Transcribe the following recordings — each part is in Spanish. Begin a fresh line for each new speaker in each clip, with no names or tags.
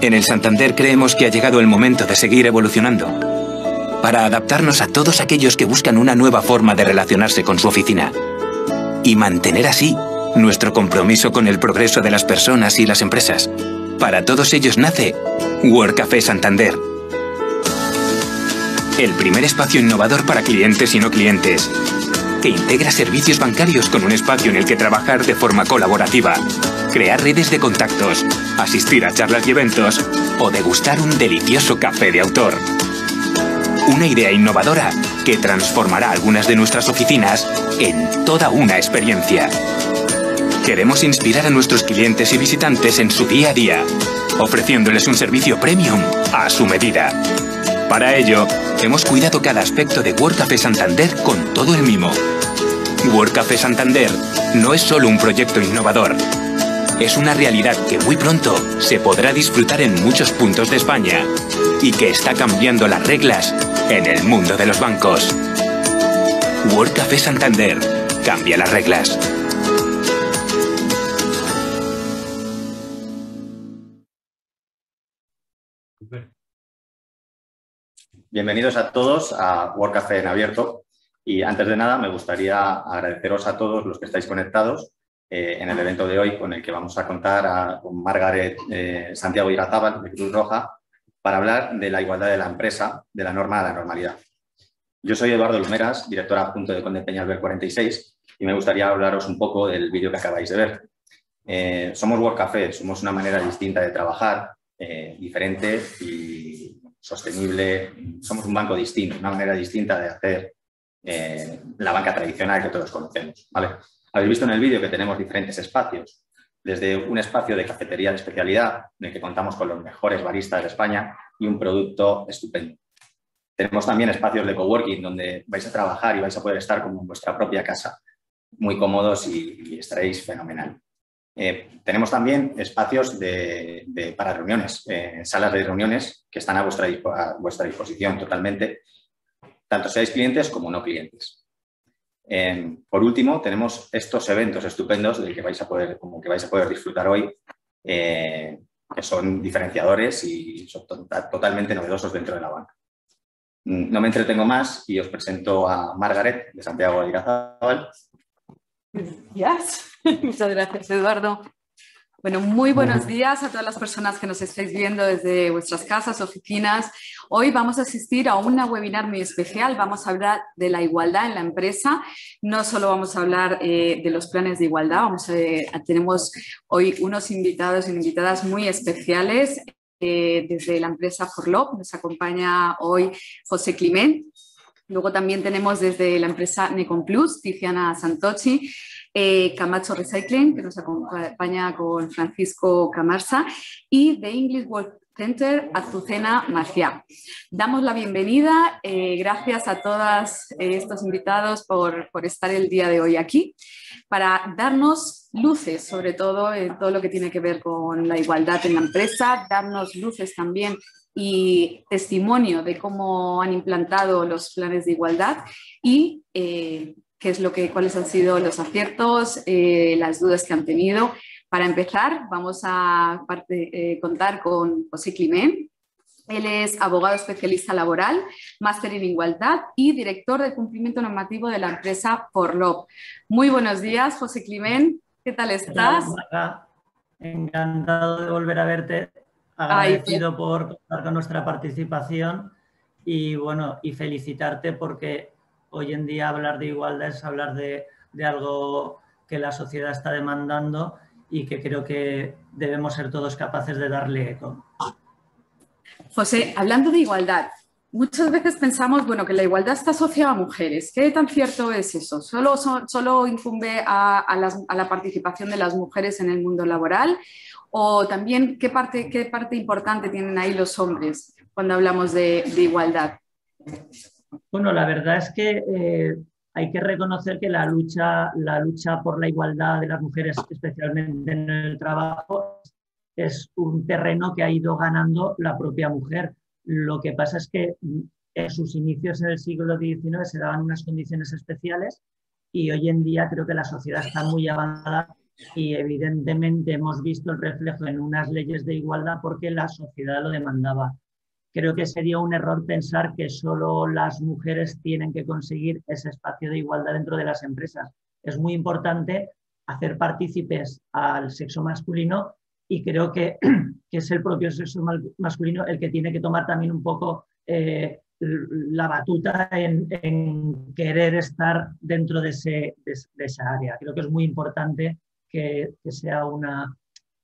En el Santander creemos que ha llegado el momento de seguir evolucionando para adaptarnos a todos aquellos que buscan una nueva forma de relacionarse con su oficina y mantener así nuestro compromiso con el progreso de las personas y las empresas. Para todos ellos nace Workcafé Santander, el primer espacio innovador para clientes y no clientes, que integra servicios bancarios con un espacio en el que trabajar de forma colaborativa, crear redes de contactos, asistir a charlas y eventos o degustar un delicioso café de autor. Una idea innovadora que transformará algunas de nuestras oficinas en toda una experiencia. Queremos inspirar a nuestros clientes y visitantes en su día a día, ofreciéndoles un servicio premium a su medida. Para ello, hemos cuidado cada aspecto de Workcafé Santander con todo el mimo. Workcafé Santander no es solo un proyecto innovador. Es una realidad que muy pronto se podrá disfrutar en muchos puntos de España y que está cambiando las reglas en el mundo de los bancos. Workcafé Santander cambia las reglas.
Bienvenidos a todos a Workcafé en abierto. Y antes de nada me gustaría agradeceros a todos los que estáis conectados en el evento de hoy, con el que vamos a contar con Margaret Santiago Irazábal de Cruz Roja para hablar de la igualdad de la empresa, de la norma a la normalidad. Yo soy Eduardo Lumeras, director adjunto de Conde Peñalver 46, y me gustaría hablaros un poco del vídeo que acabáis de ver. Somos Workcafé, somos una manera distinta de trabajar, diferente y sostenible. Somos un banco distinto, una manera distinta de hacer la banca tradicional que todos conocemos, ¿vale? Habéis visto en el vídeo que tenemos diferentes espacios, desde un espacio de cafetería de especialidad, en el que contamos con los mejores baristas de España y un producto estupendo. Tenemos también espacios de coworking donde vais a trabajar y vais a poder estar como en vuestra propia casa, muy cómodos y estaréis fenomenal. Tenemos también espacios para reuniones, salas de reuniones que están a vuestra disposición totalmente, tanto seáis clientes como no clientes. Por último, tenemos estos eventos estupendos del que vais a poder disfrutar hoy, que son diferenciadores y son totalmente novedosos dentro de la banca. No me entretengo más y os presento a Margaret de Santiago Irazábal.
Gracias. Muchas gracias, Eduardo. Bueno, muy buenos días a todas las personas que nos estáis viendo desde vuestras casas, oficinas. Hoy vamos a asistir a una webinar muy especial. Vamos a hablar de la igualdad en la empresa. No solo vamos a hablar de los planes de igualdad, tenemos hoy unos invitados y invitadas muy especiales desde la empresa Forlop. Nos acompaña hoy José Climent. Luego también tenemos desde la empresa Necom Plus, Tiziana Santocchi, Camacho Recycling, que nos acompaña con Francisco Camarsa, y de English World Center, Azucena Maciá. Damos la bienvenida, gracias a todos estos invitados por estar el día de hoy aquí, para darnos luces, sobre todo en todo lo que tiene que ver con la igualdad en la empresa, darnos luces también y testimonio de cómo han implantado los planes de igualdad y cuáles han sido los aciertos, las dudas que han tenido. Para empezar, vamos a contar con José Climent. Él es abogado especialista laboral, máster en igualdad y director de cumplimiento normativo de la empresa Forlop. Muy buenos días, José Climent. ¿Qué tal estás?
Hola, encantado de volver a verte. Agradecido por contar con nuestra participación y, bueno, y felicitarte porque hoy en día hablar de igualdad es hablar de algo que la sociedad está demandando y que creo que debemos ser todos capaces de darle eco.
José, hablando de igualdad, muchas veces pensamos, bueno, que la igualdad está asociada a mujeres. ¿Qué tan cierto es eso? ¿Solo incumbe a la participación de las mujeres en el mundo laboral? ¿O también qué parte importante tienen ahí los hombres cuando hablamos de igualdad?
Bueno, la verdad es que hay que reconocer que la lucha por la igualdad de las mujeres, especialmente en el trabajo, es un terreno que ha ido ganando la propia mujer. Lo que pasa es que en sus inicios en el siglo XIX se daban unas condiciones especiales y hoy en día creo que la sociedad está muy avanzada y evidentemente hemos visto el reflejo en unas leyes de igualdad porque la sociedad lo demandaba. Creo que sería un error pensar que solo las mujeres tienen que conseguir ese espacio de igualdad dentro de las empresas. Es muy importante hacer partícipes al sexo masculino y creo que es el propio sexo masculino el que tiene que tomar también un poco la batuta en querer estar dentro de esa área. Creo que es muy importante que sea una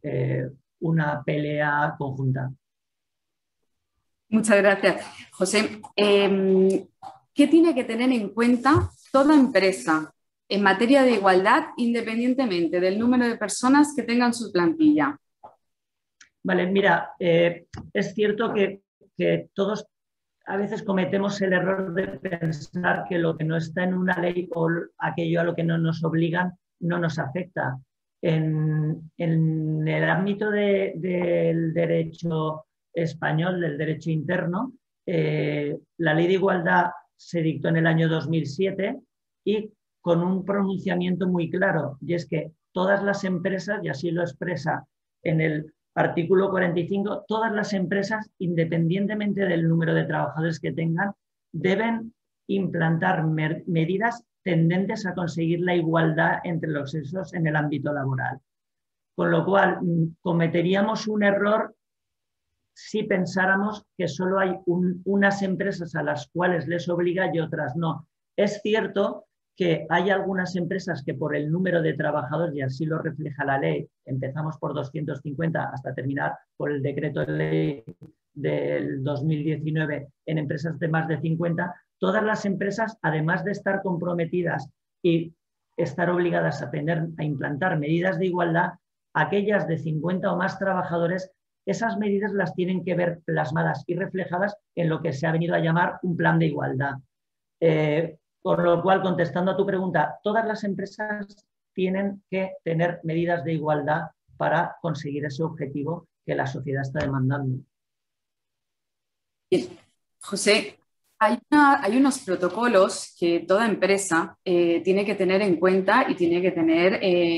pelea conjunta.
Muchas gracias. José, ¿qué tiene que tener en cuenta toda empresa en materia de igualdad independientemente del número de personas que tengan su plantilla?
Vale, mira, es cierto que todos a veces cometemos el error de pensar que lo que no está en una ley o aquello a lo que no nos obligan no nos afecta. En el ámbito del derecho español, del derecho interno, la ley de igualdad se dictó en el año 2007 y con un pronunciamiento muy claro, y es que todas las empresas, y así lo expresa en el artículo 45, todas las empresas, independientemente del número de trabajadores que tengan, deben implantar medidas tendentes a conseguir la igualdad entre los sexos en el ámbito laboral. Con lo cual, cometeríamos un error si pensáramos que solo hay unas empresas a las cuales les obliga y otras no. Es cierto que hay algunas empresas que por el número de trabajadores, y así lo refleja la ley, empezamos por 250 hasta terminar por el decreto de ley del 2019 en empresas de más de 50, todas las empresas, además de estar comprometidas y estar obligadas a implantar medidas de igualdad, aquellas de 50 o más trabajadores, esas medidas las tienen que ver plasmadas y reflejadas en lo que se ha venido a llamar un plan de igualdad. Por lo cual, contestando a tu pregunta, todas las empresas tienen que tener medidas de igualdad para conseguir ese objetivo que la sociedad está demandando.
Bien. José, hay unos protocolos que toda empresa tiene que tener en cuenta y tiene que tener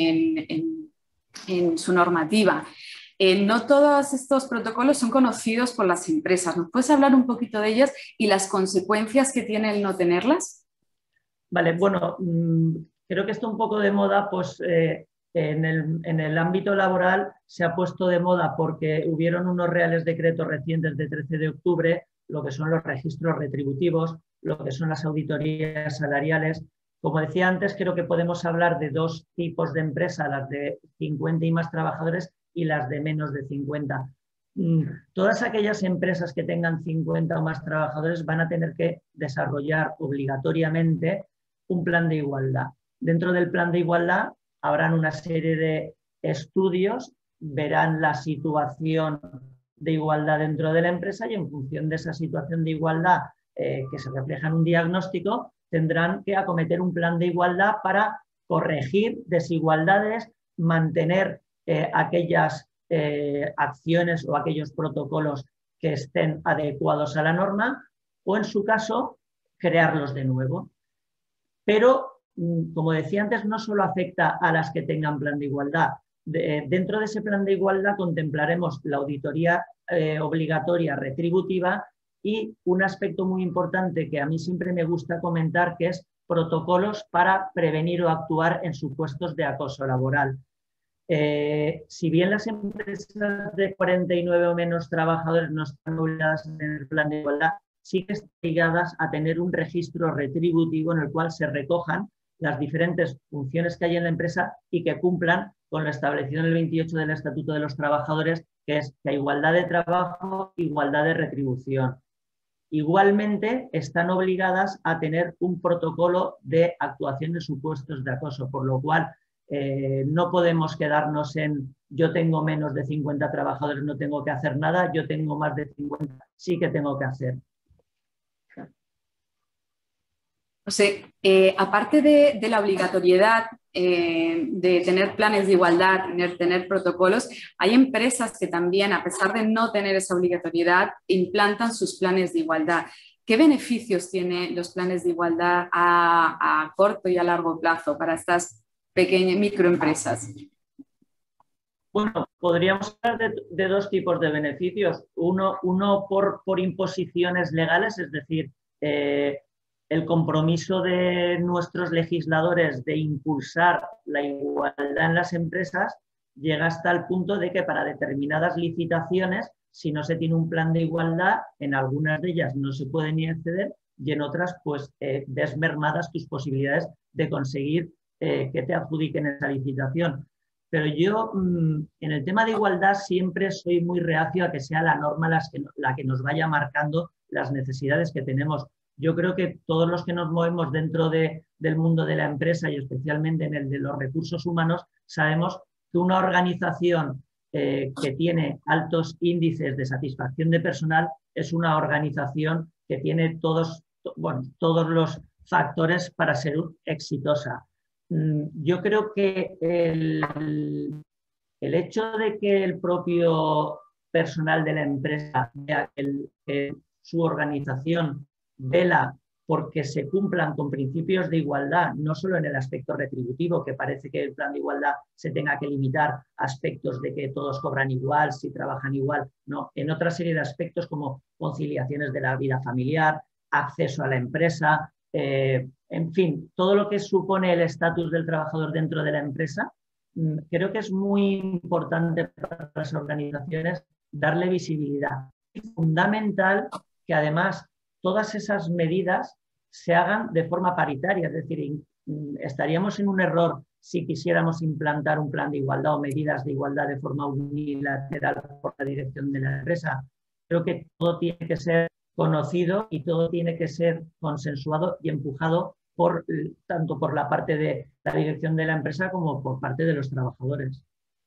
en su normativa. No todos estos protocolos son conocidos por las empresas. ¿Nos puedes hablar un poquito de ellas y las consecuencias que tiene el no tenerlas?
Vale, bueno, creo que está un poco de moda, pues en el ámbito laboral se ha puesto de moda porque hubieron unos reales decretos recientes de 13 de octubre, lo que son los registros retributivos, lo que son las auditorías salariales. Como decía antes, creo que podemos hablar de dos tipos de empresas, las de 50 y más trabajadores y las de menos de 50. Todas aquellas empresas que tengan 50 o más trabajadores van a tener que desarrollar obligatoriamente un plan de igualdad. Dentro del plan de igualdad habrán una serie de estudios, verán la situación de igualdad dentro de la empresa y en función de esa situación de igualdad que se refleja en un diagnóstico, tendrán que acometer un plan de igualdad para corregir desigualdades, mantener aquellas acciones o aquellos protocolos que estén adecuados a la norma o, en su caso, crearlos de nuevo. Pero, como decía antes, no solo afecta a las que tengan plan de igualdad. Dentro de ese plan de igualdad contemplaremos la auditoría obligatoria retributiva y un aspecto muy importante que a mí siempre me gusta comentar, que es protocolos para prevenir o actuar en supuestos de acoso laboral. Si bien las empresas de 49 o menos trabajadores no están obligadas a tener plan de igualdad, sí que están obligadas a tener un registro retributivo en el cual se recojan las diferentes funciones que hay en la empresa y que cumplan con lo establecido en el 28 del Estatuto de los Trabajadores, que es la igualdad de trabajo, igualdad de retribución. Igualmente, están obligadas a tener un protocolo de actuación en supuestos de acoso, por lo cual no podemos quedarnos en yo tengo menos de 50 trabajadores, no tengo que hacer nada, yo tengo más de 50, sí que tengo que hacer.
José, aparte de la obligatoriedad de tener planes de igualdad, tener protocolos, hay empresas que también, a pesar de no tener esa obligatoriedad, implantan sus planes de igualdad. ¿Qué beneficios tienen los planes de igualdad a corto y a largo plazo para estas pequeñas microempresas?
Bueno, podríamos hablar de dos tipos de beneficios. Uno por imposiciones legales, es decir, el compromiso de nuestros legisladores de impulsar la igualdad en las empresas llega hasta el punto de que para determinadas licitaciones, si no se tiene un plan de igualdad, en algunas de ellas no se puede ni acceder y en otras, pues, ves mermadas tus posibilidades de conseguir que te adjudiquen esa licitación. Pero yo, en el tema de igualdad, siempre soy muy reacio a que sea la norma la que nos vaya marcando las necesidades que tenemos. Yo creo que todos los que nos movemos dentro del mundo de la empresa y especialmente en el de los recursos humanos, sabemos que una organización que tiene altos índices de satisfacción de personal es una organización que tiene todos los factores para ser exitosa. Yo creo que el hecho de que el propio personal de la empresa vea que su organización vela porque se cumplan con principios de igualdad, no solo en el aspecto retributivo, que parece que el plan de igualdad se tenga que limitar a aspectos de que todos cobran igual, si trabajan igual, no, en otra serie de aspectos como conciliaciones de la vida familiar, acceso a la empresa, en fin, todo lo que supone el estatus del trabajador dentro de la empresa, creo que es muy importante para las organizaciones darle visibilidad. Es fundamental que además todas esas medidas se hagan de forma paritaria, es decir, estaríamos en un error si quisiéramos implantar un plan de igualdad o medidas de igualdad de forma unilateral por la dirección de la empresa. Creo que todo tiene que ser conocido y todo tiene que ser consensuado y empujado tanto por la parte de la dirección de la empresa como por parte de los trabajadores.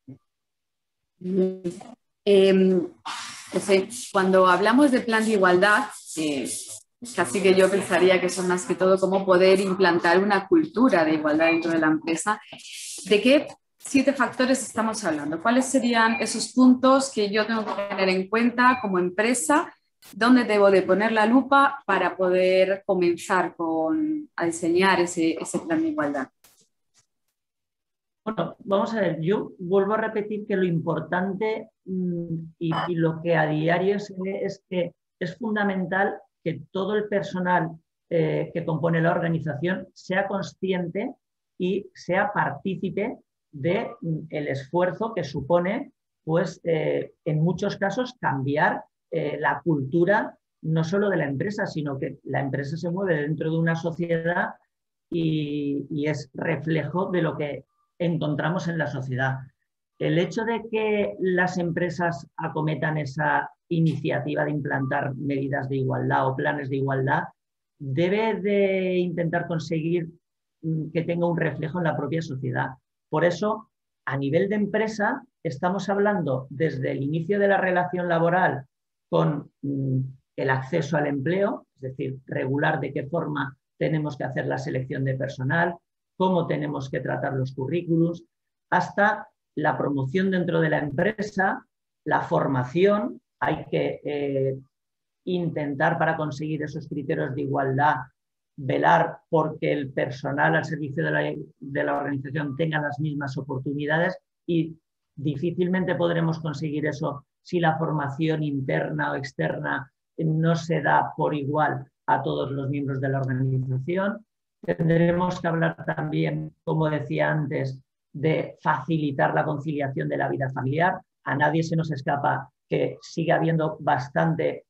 Cuando hablamos de plan de igualdad, casi que yo pensaría que son más que todo cómo poder implantar una cultura de igualdad dentro de la empresa. ¿De qué 7 factores estamos hablando? ¿Cuáles serían esos puntos que yo tengo que tener en cuenta como empresa? ¿Dónde debo de poner la lupa para poder comenzar a diseñar ese plan de igualdad?
Bueno, vamos a ver, yo vuelvo a repetir que lo importante y lo que a diario se ve es que es fundamental que todo el personal que compone la organización sea consciente y sea partícipe del esfuerzo que supone, pues, en muchos casos cambiar la cultura no solo de la empresa, sino que la empresa se mueve dentro de una sociedad y es reflejo de lo que encontramos en la sociedad. El hecho de que las empresas acometan esa iniciativa de implantar medidas de igualdad o planes de igualdad debe de intentar conseguir que tenga un reflejo en la propia sociedad. Por eso, a nivel de empresa, estamos hablando desde el inicio de la relación laboral con el acceso al empleo, es decir, regular de qué forma tenemos que hacer la selección de personal, cómo tenemos que tratar los currículums, hasta la promoción dentro de la empresa, la formación. Hay que intentar, para conseguir esos criterios de igualdad, velar porque el personal al servicio de la organización tenga las mismas oportunidades y difícilmente podremos conseguir eso si la formación interna o externa no se da por igual a todos los miembros de la organización. Tendremos que hablar también, como decía antes, de facilitar la conciliación de la vida familiar. A nadie se nos escapa que sigue habiendo bastante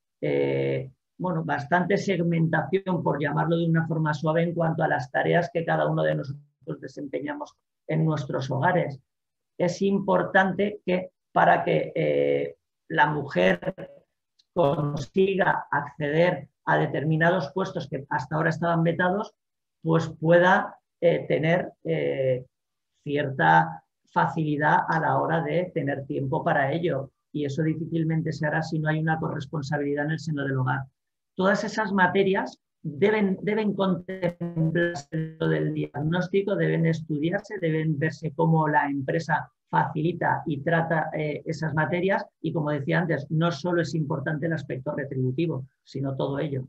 segmentación, por llamarlo de una forma suave, en cuanto a las tareas que cada uno de nosotros desempeñamos en nuestros hogares. Es importante que para que la mujer consiga acceder a determinados puestos que hasta ahora estaban vetados, pues pueda tener cierta facilidad a la hora de tener tiempo para ello. Y eso difícilmente se hará si no hay una corresponsabilidad en el seno del hogar. Todas esas materias deben contemplarse dentro del diagnóstico, deben estudiarse, deben verse cómo la empresa facilita y trata esas materias y, como decía antes, no solo es importante el aspecto retributivo, sino todo ello.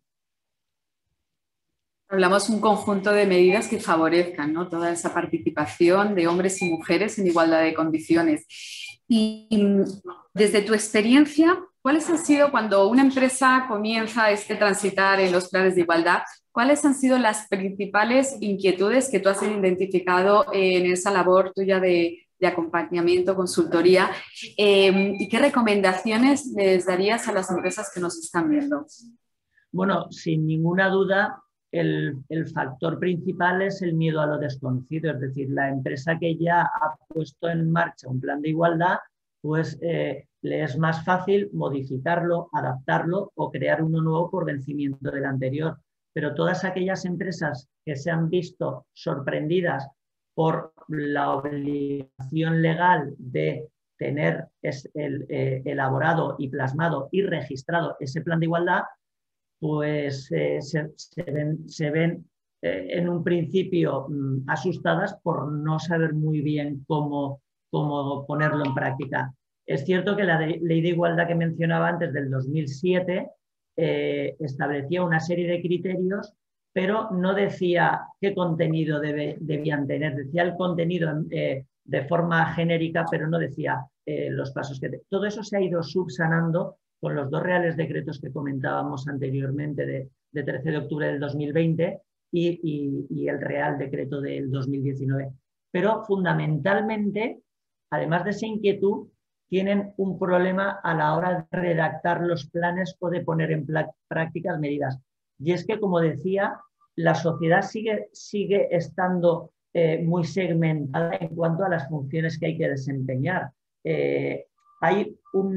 Hablamos un conjunto de medidas que favorezcan, ¿no?, toda esa participación de hombres y mujeres en igualdad de condiciones. Y desde tu experiencia, ¿cuáles han sido cuando una empresa comienza a transitar en los planes de igualdad? ¿Cuáles han sido las principales inquietudes que tú has identificado en esa labor tuya de acompañamiento, consultoría? ¿Y qué recomendaciones les darías a las empresas que nos están viendo?
Bueno, sin ninguna duda, el factor principal es el miedo a lo desconocido. Es decir, la empresa que ya ha puesto en marcha un plan de igualdad, pues le es más fácil modificarlo, adaptarlo o crear uno nuevo por vencimiento del anterior. Pero todas aquellas empresas que se han visto sorprendidas por la obligación legal de tener elaborado y plasmado y registrado ese plan de igualdad, pues se ven en un principio asustadas por no saber muy bien cómo ponerlo en práctica. Es cierto que la ley de igualdad que mencionaba antes, del 2007, establecía una serie de criterios, pero no decía qué contenido debían tener. Decía el contenido de forma genérica, pero no decía los pasos que... Todo eso se ha ido subsanando con los dos reales decretos que comentábamos anteriormente de 13 de octubre del 2020 y el real decreto del 2019. Pero fundamentalmente, además de esa inquietud, tienen un problema a la hora de redactar los planes o de poner en práctica medidas. Y es que, como decía, la sociedad sigue estando muy segmentada en cuanto a las funciones que hay que desempeñar. Hay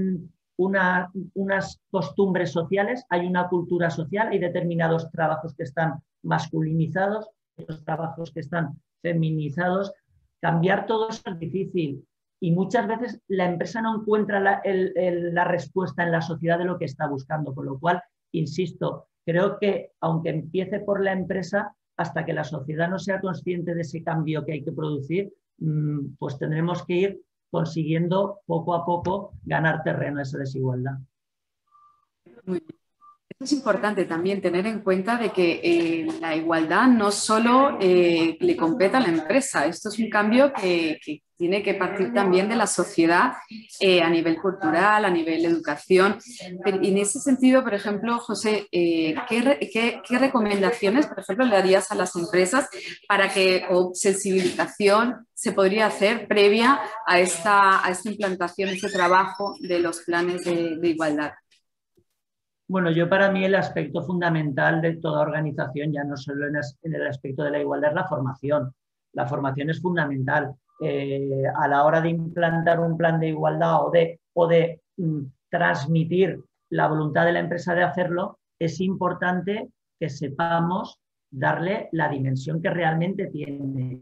unas costumbres sociales, hay una cultura social, hay determinados trabajos que están masculinizados, otros trabajos que están feminizados. Cambiar todo eso es difícil y muchas veces la empresa no encuentra la respuesta en la sociedad de lo que está buscando, con lo cual, insisto, creo que aunque empiece por la empresa, hasta que la sociedad no sea consciente de ese cambio que hay que producir, pues tendremos que ir consiguiendo poco a poco ganar terreno a esa desigualdad.
Muy bien. Es importante también tener en cuenta de que la igualdad no solo le compete a la empresa, esto es un cambio que tiene que partir también de la sociedad a nivel cultural, a nivel educación. Pero, en ese sentido, por ejemplo, José, ¿qué recomendaciones, por ejemplo, le darías a las empresas para que, o sensibilización se podría hacer previa a esta implantación, este trabajo de los planes de igualdad?
Bueno, para mí el aspecto fundamental de toda organización, ya no solo en el aspecto de la igualdad, es la formación. La formación es fundamental. A la hora de implantar un plan de igualdad o de transmitir la voluntad de la empresa de hacerlo, es importante que sepamos darle la dimensión que realmente tiene.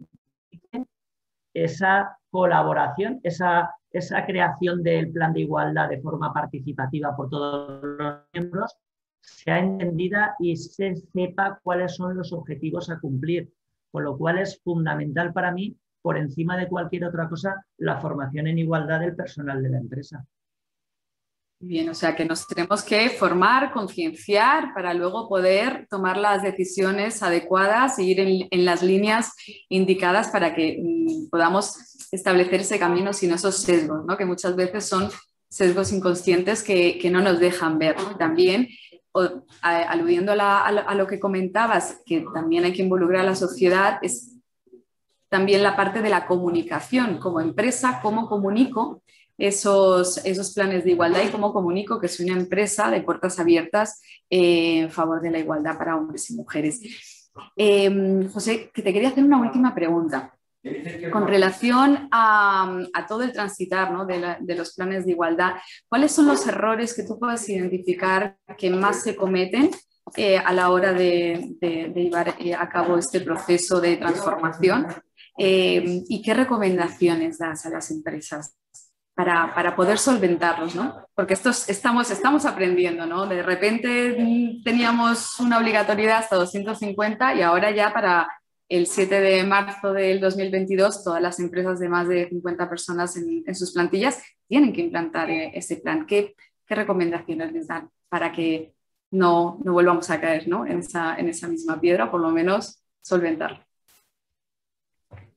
Esa colaboración, esa creación del plan de igualdad de forma participativa por todos los miembros, sea entendida y se sepa cuáles son los objetivos a cumplir, con lo cual es fundamental para mí, por encima de cualquier otra cosa, la formación en igualdad del personal de la empresa.
Bien, o sea que nos tenemos que formar, concienciar para luego poder tomar las decisiones adecuadas e ir en las líneas indicadas para que podamos establecer ese camino sin esos sesgos, ¿no? Que muchas veces son sesgos inconscientes que no nos dejan ver, ¿no? También, aludiendo a lo que comentabas, que también hay que involucrar a la sociedad, es también la parte de la comunicación. Como empresa, ¿cómo comunico esos planes de igualdad y cómo comunico que soy una empresa de puertas abiertas en favor de la igualdad para hombres y mujeres? José, que te quería hacer una última pregunta. Con relación a todo el transitar, ¿no? de los planes de igualdad, ¿cuáles son los errores que tú puedes identificar que más se cometen a la hora de llevar a cabo este proceso de transformación? ¿Y qué recomendaciones das a las empresas para poder solventarlos, ¿no? Porque estamos aprendiendo, ¿no? De repente teníamos una obligatoriedad hasta 250 y ahora ya para el 7 de marzo del 2022 todas las empresas de más de 50 personas en sus plantillas tienen que implantar ese plan. ¿Qué recomendaciones les dan para que no volvamos a caer, ¿no? en esa misma piedra, por lo menos solventarlo?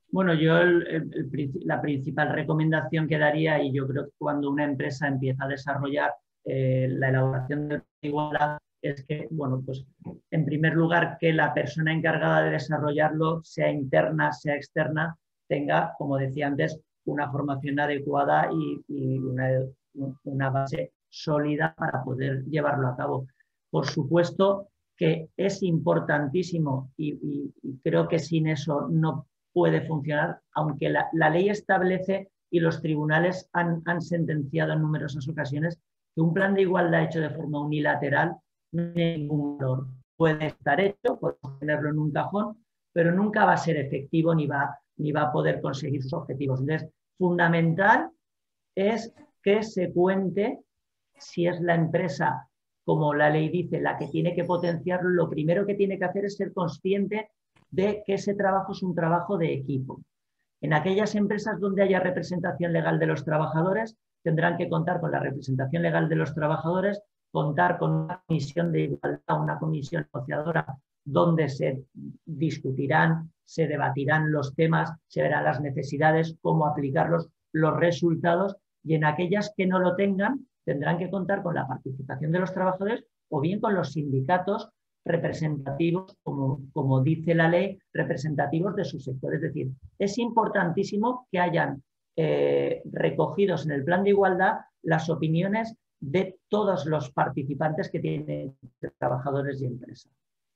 Bueno, yo la principal recomendación que daría, y yo creo que cuando una empresa empieza a desarrollar la elaboración de igualdad, es que, bueno, pues en primer lugar que la persona encargada de desarrollarlo, sea interna, sea externa, tenga, como decía antes, una formación adecuada y una base sólida para poder llevarlo a cabo. Por supuesto que es importantísimo y creo que sin eso no puede funcionar, aunque la ley establece y los tribunales han sentenciado en numerosas ocasiones que un plan de igualdad hecho de forma unilateral no tiene ningún valor. Puede estar hecho, podemos tenerlo en un cajón, pero nunca va a ser efectivo ni va a poder conseguir sus objetivos. Entonces, fundamental es que se cuente, si es la empresa, como la ley dice, la que tiene que potenciarlo, lo primero que tiene que hacer es ser consciente de que ese trabajo es un trabajo de equipo. En aquellas empresas donde haya representación legal de los trabajadores, tendrán que contar con la representación legal de los trabajadores, contar con una comisión de igualdad, una comisión negociadora, donde se discutirán, se debatirán los temas, se verán las necesidades, cómo aplicarlos, los resultados, y en aquellas que no lo tengan, tendrán que contar con la participación de los trabajadores o bien con los sindicatos representativos, como dice la ley, representativos de su sector. Es decir, es importantísimo que hayan recogidos en el plan de igualdad las opiniones de todos los participantes que tienen trabajadores y empresas.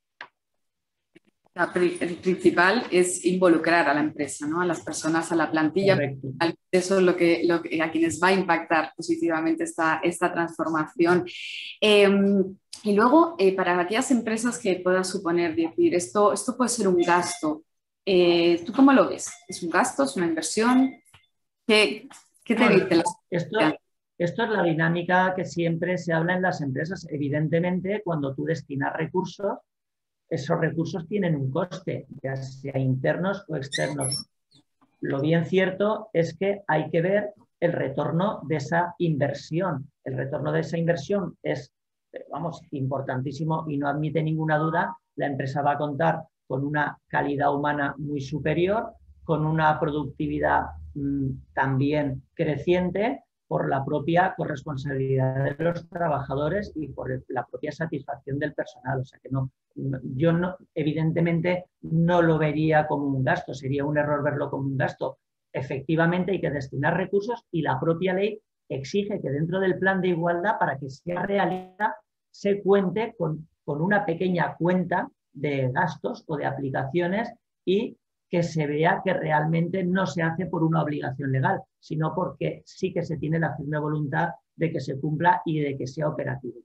El principal es involucrar a la empresa, ¿no? A las personas, a la plantilla.
Correcto.
Eso es lo que a quienes va a impactar positivamente esta transformación. Y luego, para aquellas empresas que puedan suponer, decir, esto puede ser un gasto. ¿Tú cómo lo ves? ¿Es un gasto? ¿Es una inversión? ¿Qué te dice la sociedad?
Esto es la dinámica que siempre se habla en las empresas. Evidentemente, cuando tú destinas recursos, esos recursos tienen un coste, ya sea internos o externos. Lo bien cierto es que hay que ver el retorno de esa inversión. El retorno de esa inversión es, vamos, importantísimo y no admite ninguna duda. La empresa va a contar con una calidad humana muy superior, con una productividad también creciente, por la propia corresponsabilidad de los trabajadores y por la propia satisfacción del personal. O sea que yo evidentemente no lo vería como un gasto, sería un error verlo como un gasto. Efectivamente hay que destinar recursos y la propia ley exige que dentro del plan de igualdad, para que sea realidad, se cuente con una pequeña cuenta de gastos o de aplicaciones y que se vea que realmente no se hace por una obligación legal, sino porque sí que se tiene la firme voluntad de que se cumpla y de que sea operativo.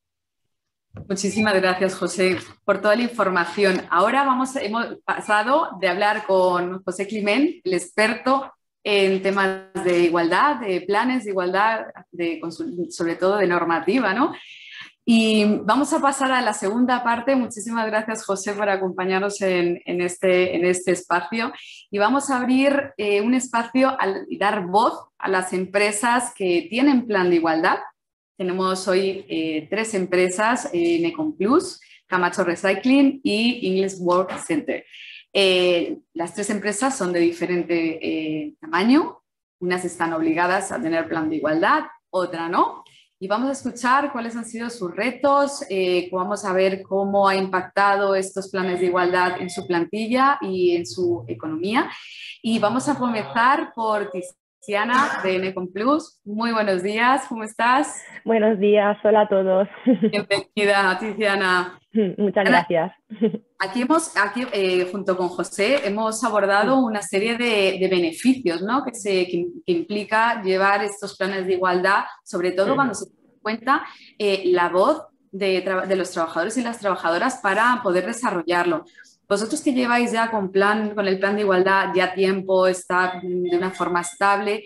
Muchísimas gracias, José, por toda la información. Ahora hemos pasado de hablar con José Climent, el experto en temas de igualdad, de planes de igualdad, sobre todo de normativa, ¿no? Y vamos a pasar a la segunda parte. Muchísimas gracias, José, por acompañarnos en este espacio. Y vamos a abrir un espacio y dar voz a las empresas que tienen plan de igualdad. Tenemos hoy 3 empresas, Necom Plus, Camacho Recycling y English Work Center. Las 3 empresas son de diferente tamaño. Unas están obligadas a tener plan de igualdad, otra no. Y vamos a escuchar cuáles han sido sus retos, vamos a ver cómo ha impactado estos planes de igualdad en su plantilla y en su economía. Y vamos a comenzar por Tiziana de Necom Plus. Muy buenos días, ¿cómo estás?
Buenos días, hola a todos.
Bienvenida, Tiziana.
Muchas gracias.
Aquí junto con José, hemos abordado una serie de beneficios, ¿no? que implica llevar estos planes de igualdad, sobre todo cuando se cuenta la voz de los trabajadores y las trabajadoras para poder desarrollarlo. Vosotros que lleváis ya con el plan de igualdad ya tiempo, está de una forma estable,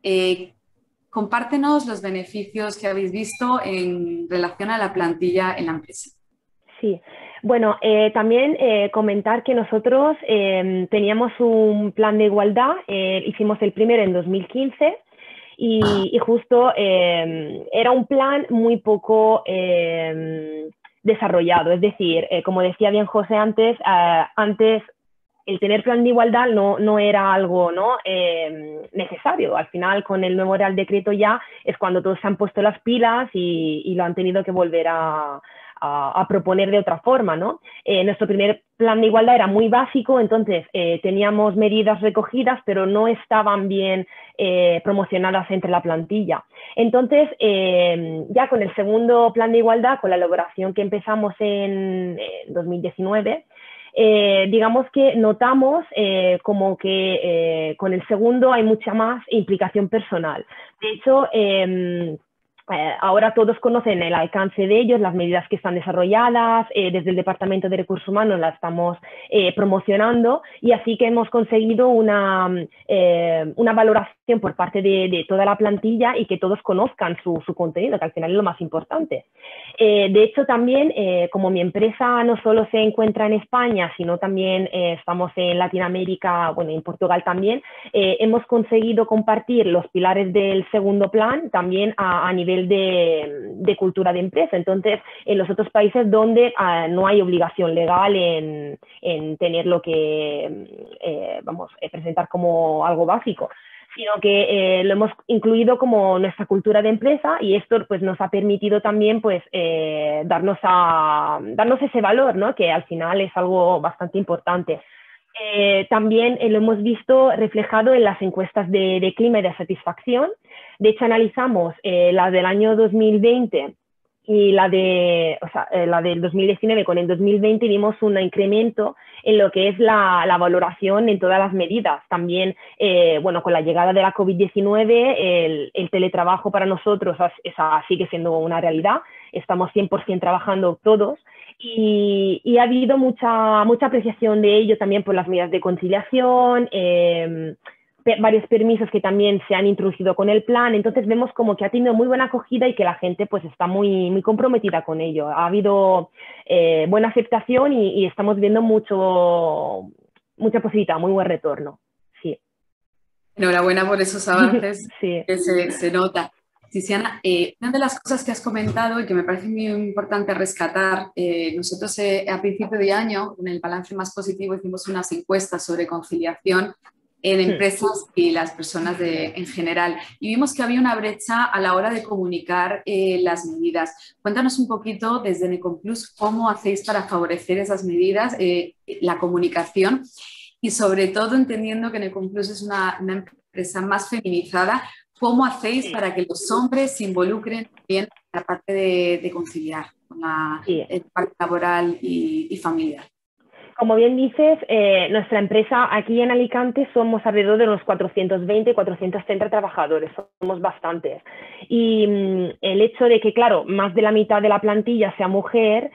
compártenos los beneficios que habéis visto en relación a la plantilla en la empresa.
Sí, bueno, también comentar que nosotros teníamos un plan de igualdad, hicimos el primero en 2015 y justo era un plan muy poco desarrollado, es decir, como decía bien José antes el tener plan de igualdad no era algo, ¿no? Necesario. Al final, con el nuevo Real Decreto ya es cuando todos se han puesto las pilas y lo han tenido que volver a proponer de otra forma, ¿no? Nuestro primer plan de igualdad era muy básico, entonces teníamos medidas recogidas, pero no estaban bien promocionadas entre la plantilla. Entonces, ya con el segundo plan de igualdad, con la elaboración que empezamos en 2019, digamos que notamos como que con el segundo hay mucha más implicación personal. De hecho, ahora todos conocen el alcance de ellos, las medidas que están desarrolladas, desde el Departamento de Recursos Humanos las estamos promocionando, y así que hemos conseguido una valoración por parte de toda la plantilla y que todos conozcan su contenido, que al final es lo más importante. De hecho, también, como mi empresa no solo se encuentra en España, sino también estamos en Latinoamérica, bueno, en Portugal también, hemos conseguido compartir los pilares del segundo plan también a nivel de cultura de empresa. Entonces, en los otros países donde no hay obligación legal en tener lo que presentar como algo básico, sino que lo hemos incluido como nuestra cultura de empresa, y esto pues nos ha permitido también pues darnos ese valor, ¿no? Que al final es algo bastante importante. También lo hemos visto reflejado en las encuestas de clima y de satisfacción. De hecho, analizamos las del año 2020 y la del 2019 con el 2020, vimos un incremento en lo que es la valoración en todas las medidas. También, bueno, con la llegada de la COVID-19, el teletrabajo para nosotros sigue siendo una realidad. Estamos 100% trabajando todos. Y ha habido mucha apreciación de ello también por las medidas de conciliación, varios permisos que también se han introducido con el plan. Entonces vemos como que ha tenido muy buena acogida y que la gente pues está muy comprometida con ello. Ha habido buena aceptación y estamos viendo mucha posibilidad, muy buen retorno. Sí.
Enhorabuena por esos avances.
Sí.
Que se nota. Tiziana, una de las cosas que has comentado y que me parece muy importante rescatar, nosotros a principio de año, en el balance más positivo, hicimos unas encuestas sobre conciliación en empresas y las personas en general, y vimos que había una brecha a la hora de comunicar las medidas. Cuéntanos un poquito desde Necomplus cómo hacéis para favorecer esas medidas, la comunicación, y sobre todo entendiendo que Necomplus es una empresa más feminizada. ¿Cómo hacéis para que los hombres se involucren bien en la parte de conciliar con la parte laboral y familiar?
Como bien dices, nuestra empresa aquí en Alicante somos alrededor de unos 420, 430 trabajadores, somos bastantes. Y el hecho de que, claro, más de la mitad de la plantilla sea mujer,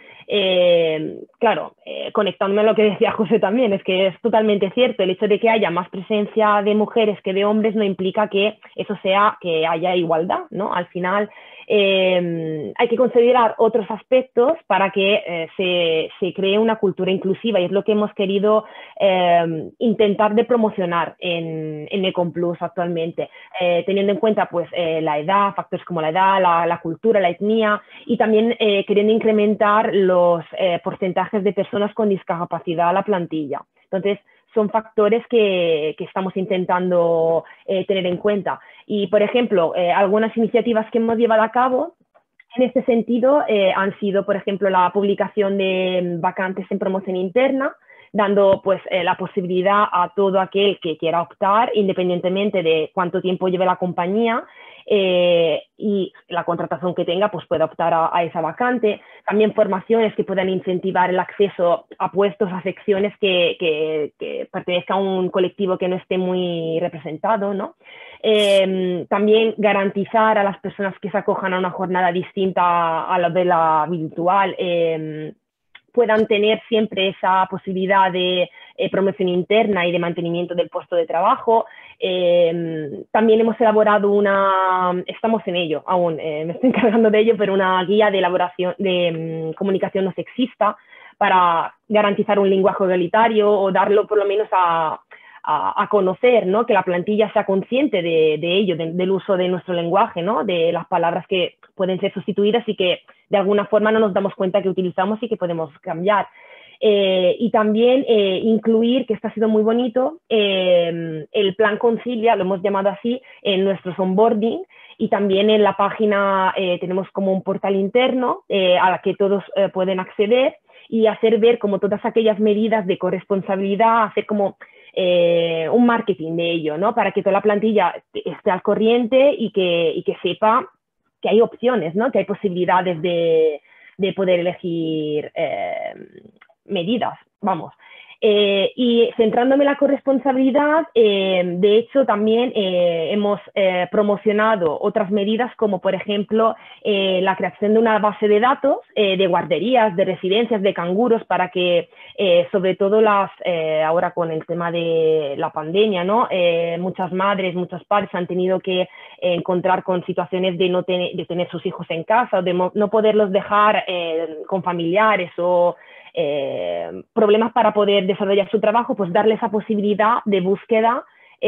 claro, conectándome a lo que decía José también, es que es totalmente cierto. El hecho de que haya más presencia de mujeres que de hombres no implica que eso sea que haya igualdad, ¿no? Al final hay que considerar otros aspectos para que se cree una cultura inclusiva, y es lo que hemos querido intentar de promocionar en Necomplus actualmente, teniendo en cuenta pues la edad, factores como la edad, la cultura, la etnia, y también queriendo incrementar los porcentajes de personas con discapacidad a la plantilla. Entonces, son factores que estamos intentando tener en cuenta. Y, por ejemplo, algunas iniciativas que hemos llevado a cabo en este sentido han sido, por ejemplo, la publicación de vacantes en promoción interna, dando pues la posibilidad a todo aquel que quiera optar, independientemente de cuánto tiempo lleve la compañía y la contratación que tenga, pues pueda optar a esa vacante. También formaciones que puedan incentivar el acceso a puestos, a secciones que pertenezcan a un colectivo que no esté muy representado, ¿no? También garantizar a las personas que se acojan a una jornada distinta a la de la virtual, puedan tener siempre esa posibilidad de promoción interna y de mantenimiento del puesto de trabajo. También hemos elaborado estamos en ello aún, me estoy encargando de ello, pero una guía de elaboración de comunicación no sexista para garantizar un lenguaje igualitario, o darlo por lo menos a conocer, ¿no? Que la plantilla sea consciente de ello, del uso de nuestro lenguaje, ¿no? De las palabras que pueden ser sustituidas y que de alguna forma no nos damos cuenta que utilizamos y que podemos cambiar. Y también incluir, que esto ha sido muy bonito, el plan Concilia, lo hemos llamado así, en nuestros onboarding, y también en la página tenemos como un portal interno a la que todos pueden acceder y hacer ver como todas aquellas medidas de corresponsabilidad, hacer como un marketing de ello, ¿no? Para que toda la plantilla esté al corriente y que sepa que hay opciones, ¿no? Que hay posibilidades de poder elegir medidas, vamos. Y centrándome en la corresponsabilidad, de hecho también hemos promocionado otras medidas como por ejemplo la creación de una base de datos de guarderías, de residencias, de canguros para que sobre todo ahora con el tema de la pandemia, ¿no? Muchas madres, muchos padres han tenido que encontrar con situaciones de tener sus hijos en casa o de no poderlos dejar con familiares o problemas para poder desarrollar su trabajo, pues darle esa posibilidad de búsqueda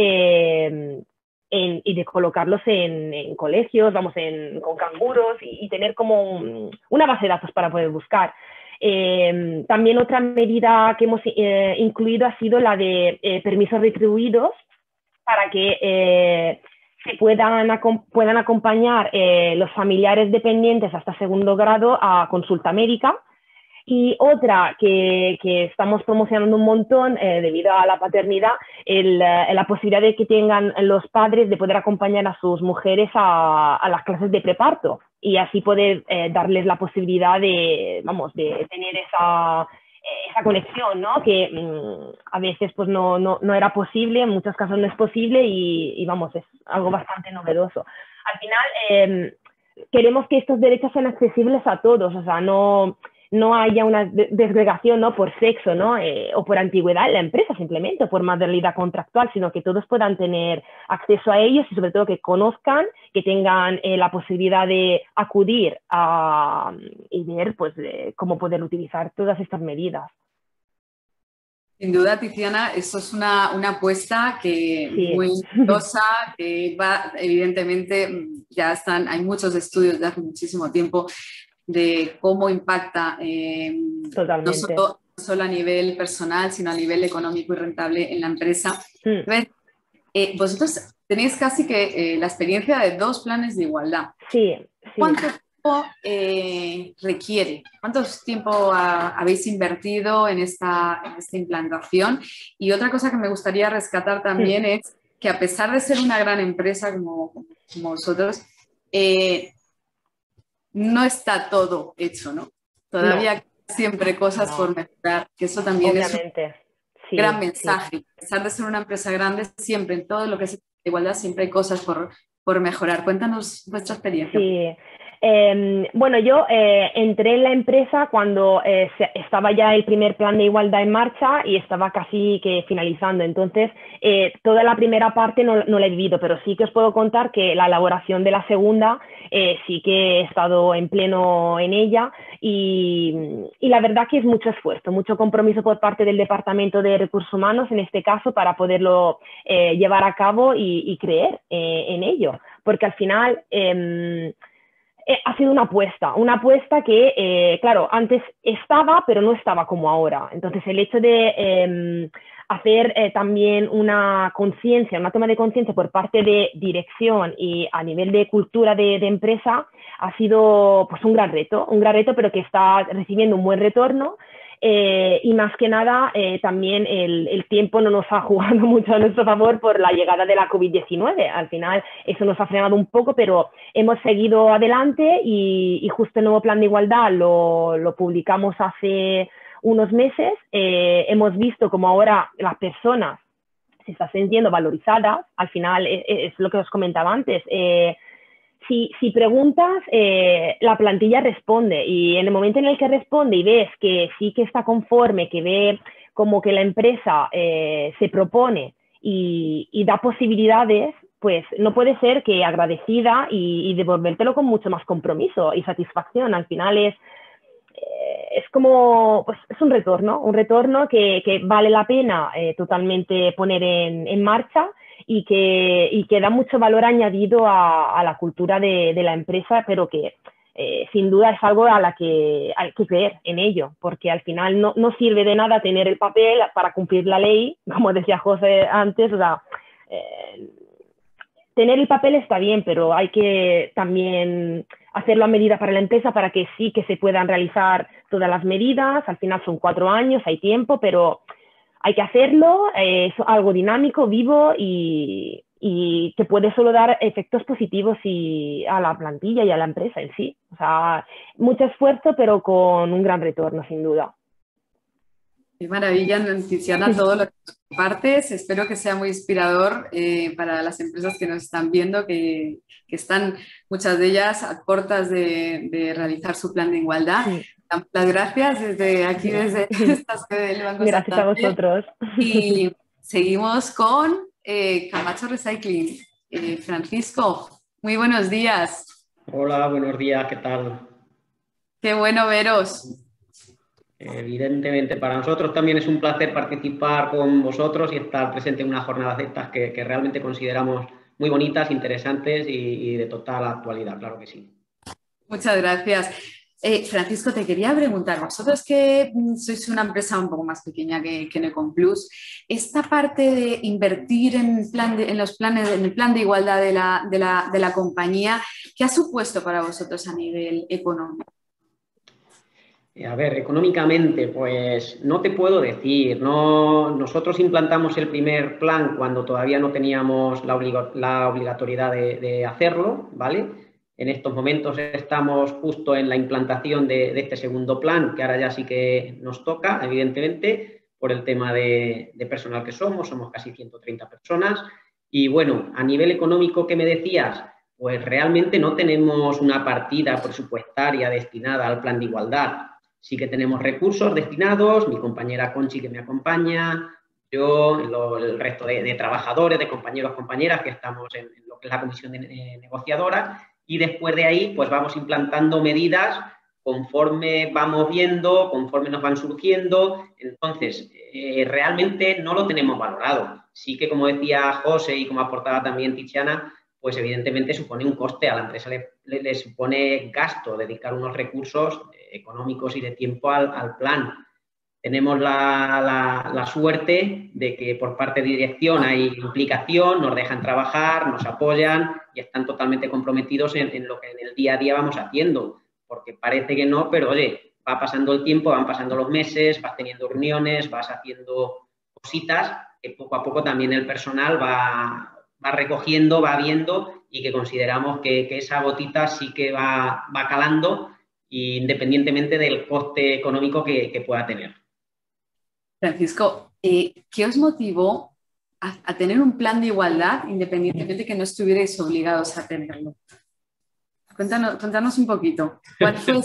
y de colocarlos en colegios, vamos, con canguros y tener como una base de datos para poder buscar. También otra medida que hemos incluido ha sido la de permisos retribuidos para que se puedan acompañar los familiares dependientes hasta segundo grado a consulta médica. Y otra que estamos promocionando un montón debido a la paternidad, la posibilidad de que tengan los padres de poder acompañar a sus mujeres a las clases de preparto y así poder darles la posibilidad de tener esa conexión, ¿no? Que a veces pues no era posible, en muchos casos no es posible y vamos, es algo bastante novedoso. Al final queremos que estos derechos sean accesibles a todos, o sea, no haya una desgregación, ¿no? Por sexo, ¿no? O por antigüedad en la empresa simplemente, o por modalidad contractual, sino que todos puedan tener acceso a ellos y sobre todo que conozcan, que tengan la posibilidad de acudir y ver pues, cómo poder utilizar todas estas medidas.
Sin duda, Tiziana, eso es una apuesta que
Sí.
muy exitosa, que va, evidentemente, hay muchos estudios de hace muchísimo tiempo de cómo impacta
Totalmente.
no solo a nivel personal, sino a nivel económico y rentable en la empresa. Entonces, vosotros tenéis casi que la experiencia de 2 planes de igualdad.
Sí.
¿Cuánto tiempo requiere? ¿Cuánto tiempo habéis invertido en esta implantación? Y otra cosa que me gustaría rescatar también es que a pesar de ser una gran empresa como vosotros, no está todo hecho, ¿no? Todavía hay siempre cosas por mejorar, que eso también
obviamente.
Es un gran mensaje. A pesar de ser una empresa grande, siempre en todo lo que es igualdad, siempre hay cosas por mejorar. Cuéntanos vuestra experiencia.
Sí. Bueno, yo entré en la empresa cuando estaba ya el primer plan de igualdad en marcha y estaba casi que finalizando. Entonces, toda la primera parte no la he vivido, pero sí que os puedo contar que la elaboración de la segunda sí que he estado en pleno en ella y la verdad que es mucho esfuerzo, mucho compromiso por parte del Departamento de Recursos Humanos, en este caso, para poderlo llevar a cabo y creer en ello. Porque al final ha sido una apuesta que, claro, antes estaba, pero no estaba como ahora. Entonces, el hecho de hacer también una toma de conciencia por parte de dirección y a nivel de cultura de empresa ha sido pues un gran reto, pero que está recibiendo un buen retorno. Y más que nada también el tiempo no nos ha jugado mucho a nuestro favor por la llegada de la COVID-19. Al final eso nos ha frenado un poco, pero hemos seguido adelante y justo el nuevo plan de igualdad lo publicamos hace unos meses. Hemos visto como ahora las personas se están sintiendo valorizadas. Al final es lo que os comentaba antes. Si preguntas, la plantilla responde y en el momento en el que responde y ves que sí que está conforme, que ve como que la empresa se propone y da posibilidades, pues no puede ser que agradecida y devolvértelo con mucho más compromiso y satisfacción. Al final es como, pues es un retorno que vale la pena totalmente poner en marcha y que da mucho valor añadido a la cultura de la empresa, pero que sin duda es algo a la que hay que creer en ello, porque al final no sirve de nada tener el papel para cumplir la ley, como decía José antes, o sea, tener el papel está bien, pero hay que también hacerlo a medida para la empresa para que sí que se puedan realizar todas las medidas. Al final son 4 años, hay tiempo, pero hay que hacerlo, es algo dinámico, vivo y que puede solo dar efectos positivos a la plantilla y a la empresa en sí. O sea, mucho esfuerzo, pero con un gran retorno, sin duda.
Qué maravilla, Tiziana, todo lo que compartes. Espero que sea muy inspirador para las empresas que nos están viendo, que están muchas de ellas a puertas de realizar su plan de igualdad.
Sí.
Las gracias desde aquí, desde esta sede del Banco
Gracias
Santander.
a vosotros.
Y seguimos con Camacho Recycling. Francisco, muy buenos días.
Hola, buenos días, ¿qué tal?
Qué bueno veros.
Evidentemente, para nosotros también es un placer participar con vosotros y estar presente en unas jornadas de estas que realmente consideramos muy bonitas, interesantes y de total actualidad, claro que sí.
Muchas gracias. Francisco, te quería preguntar, vosotros que sois una empresa un poco más pequeña que Necomplus, esta parte de invertir en el plan de igualdad de la compañía, ¿qué ha supuesto para vosotros a nivel económico?
A ver, económicamente, pues no te puedo decir. Nosotros implantamos el primer plan cuando todavía no teníamos la obligatoriedad de hacerlo, ¿vale? En estos momentos estamos justo en la implantación de este segundo plan, que ahora ya sí que nos toca, evidentemente, por el tema de personal que somos casi 130 personas. Y bueno, a nivel económico, ¿qué me decías? Pues realmente no tenemos una partida presupuestaria destinada al plan de igualdad. Sí que tenemos recursos destinados, mi compañera Conchi que me acompaña, yo, el resto de trabajadores, de compañeros, compañeras que estamos en lo que es la comisión negociadora, y después de ahí pues vamos implantando medidas conforme vamos viendo, conforme nos van surgiendo. Entonces, realmente no lo tenemos valorado. Sí que, como decía José y como aportaba también Tiziana, pues evidentemente supone un coste, a la empresa le supone gasto dedicar unos recursos económicos y de tiempo al plan. Tenemos la suerte de que por parte de dirección hay implicación, nos dejan trabajar, nos apoyan y están totalmente comprometidos en lo que en el día a día vamos haciendo, porque parece que no, pero oye, va pasando el tiempo, van pasando los meses, vas teniendo reuniones, vas haciendo cositas que poco a poco también el personal va recogiendo, va viendo y que consideramos que esa gotita sí que va calando independientemente del coste económico que pueda tener.
Francisco, ¿qué os motivó a tener un plan de igualdad independientemente de que no estuvierais obligados a tenerlo? Cuéntanos un poquito. ¿Cuál fue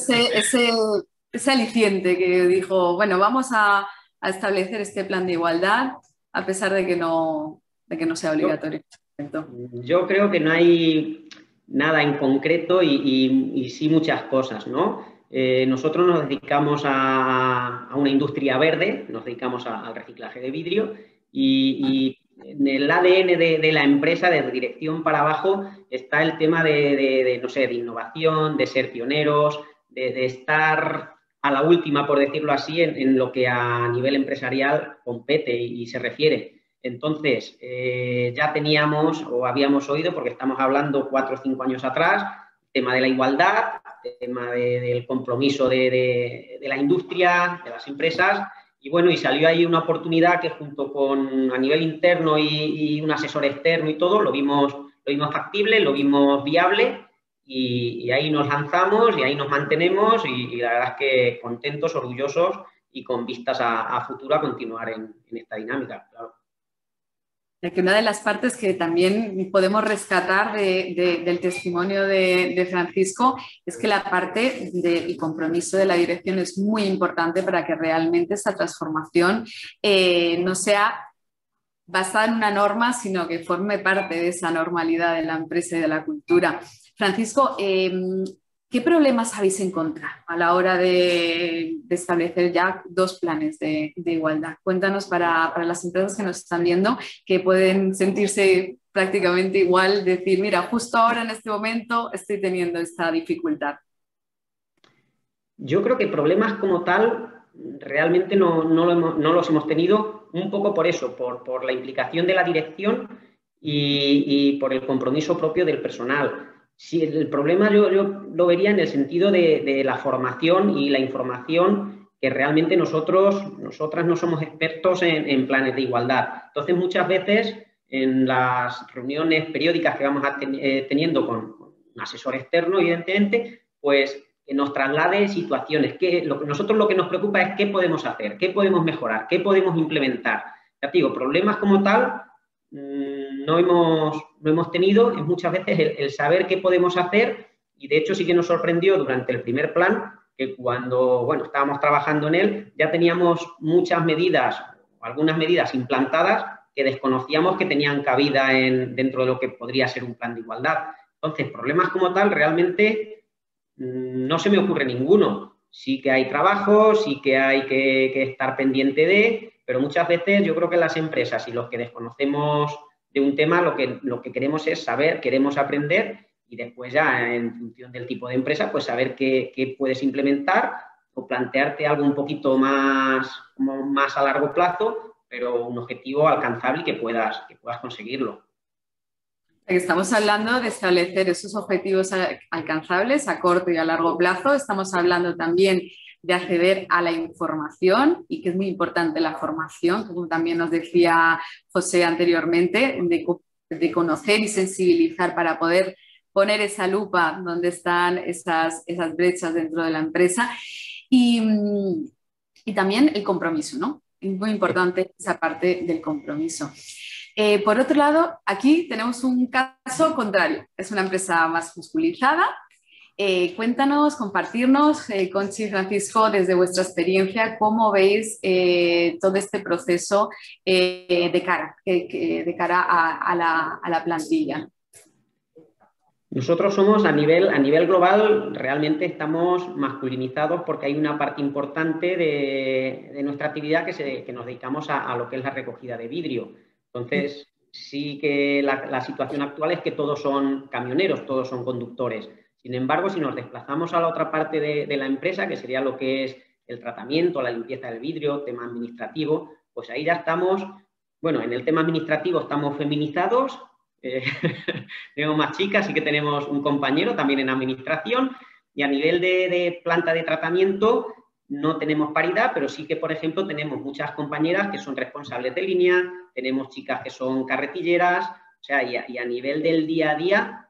ese aliciente que dijo, bueno, vamos a establecer este plan de igualdad a pesar de que no sea obligatorio?
Yo creo que no hay nada en concreto y sí muchas cosas, ¿no? Nosotros nos dedicamos a una industria verde, nos dedicamos al reciclaje de vidrio y en el ADN de la empresa, de dirección para abajo, está el tema no sé, de innovación, de ser pioneros, de estar a la última, por decirlo así, en lo que a nivel empresarial compete y se refiere. Entonces, ya teníamos o habíamos oído, porque estamos hablando 4 o 5 años atrás, el tema de la igualdad, el tema del compromiso de la industria, de las empresas, y bueno, y salió ahí una oportunidad que junto con a nivel interno y un asesor externo y todo, lo vimos factible, lo vimos viable, y ahí nos lanzamos y ahí nos mantenemos y la verdad es que contentos, orgullosos y con vistas a futuro a continuar en esta dinámica, claro.
Que una de las partes que también podemos rescatar del testimonio de Francisco es que la parte del compromiso de la dirección es muy importante para que realmente esta transformación no sea basada en una norma, sino que forme parte de esa normalidad de la empresa y de la cultura. Francisco, ¿qué problemas habéis encontrado a la hora de establecer ya 2 planes de igualdad? Cuéntanos para las empresas que nos están viendo, que pueden sentirse prácticamente igual, decir, mira, justo ahora en este momento estoy teniendo esta dificultad.
Yo creo que problemas como tal realmente no los hemos tenido, un poco por eso, por la implicación de la dirección y por el compromiso propio del personal. Sí, el problema yo lo vería en el sentido de la formación y la información, que realmente nosotras no somos expertos en planes de igualdad. Entonces, muchas veces en las reuniones periódicas que vamos teniendo con un asesor externo, evidentemente, pues que nos traslade situaciones. Nosotros lo que nos preocupa es qué podemos hacer, qué podemos mejorar, qué podemos implementar. Ya te digo, problemas como tal no hemos tenido, es muchas veces el saber qué podemos hacer, y de hecho sí que nos sorprendió durante el primer plan que cuando, bueno, estábamos trabajando en él, ya teníamos muchas medidas, algunas medidas implantadas que desconocíamos que tenían cabida dentro de lo que podría ser un plan de igualdad. Entonces, problemas como tal realmente no se me ocurre ninguno. Sí que hay trabajo, sí que hay que estar pendiente de, pero muchas veces yo creo que las empresas y los que desconocemos de un tema lo que queremos es saber, queremos aprender, y después ya en función del tipo de empresa, pues saber qué puedes implementar o plantearte algo un poquito más a largo plazo, pero un objetivo alcanzable y que puedas conseguirlo.
Estamos hablando de establecer esos objetivos alcanzables a corto y a largo plazo. Estamos hablando también de acceder a la información, y que es muy importante la formación, como también nos decía José anteriormente, de conocer y sensibilizar para poder poner esa lupa donde están esas brechas dentro de la empresa. Y también el compromiso, ¿no? Es muy importante esa parte del compromiso. Por otro lado, aquí tenemos un caso contrario. Es una empresa más musculizada. Cuéntanos, compartirnos, Conchi y Francisco, desde vuestra experiencia, cómo veis todo este proceso de cara a la plantilla.
Nosotros somos a nivel global, realmente estamos masculinizados porque hay una parte importante de nuestra actividad que nos dedicamos a lo que es la recogida de vidrio. Entonces, sí que la situación actual es que todos son camioneros, todos son conductores. Sin embargo, si nos desplazamos a la otra parte de la empresa, que sería lo que es el tratamiento, la limpieza del vidrio, tema administrativo, pues ahí ya estamos, bueno, en el tema administrativo estamos feminizados, tenemos más chicas, sí que tenemos un compañero también en administración, y a nivel de planta de tratamiento no tenemos paridad, pero sí que, por ejemplo, tenemos muchas compañeras que son responsables de línea, tenemos chicas que son carretilleras, o sea, y a nivel del día a día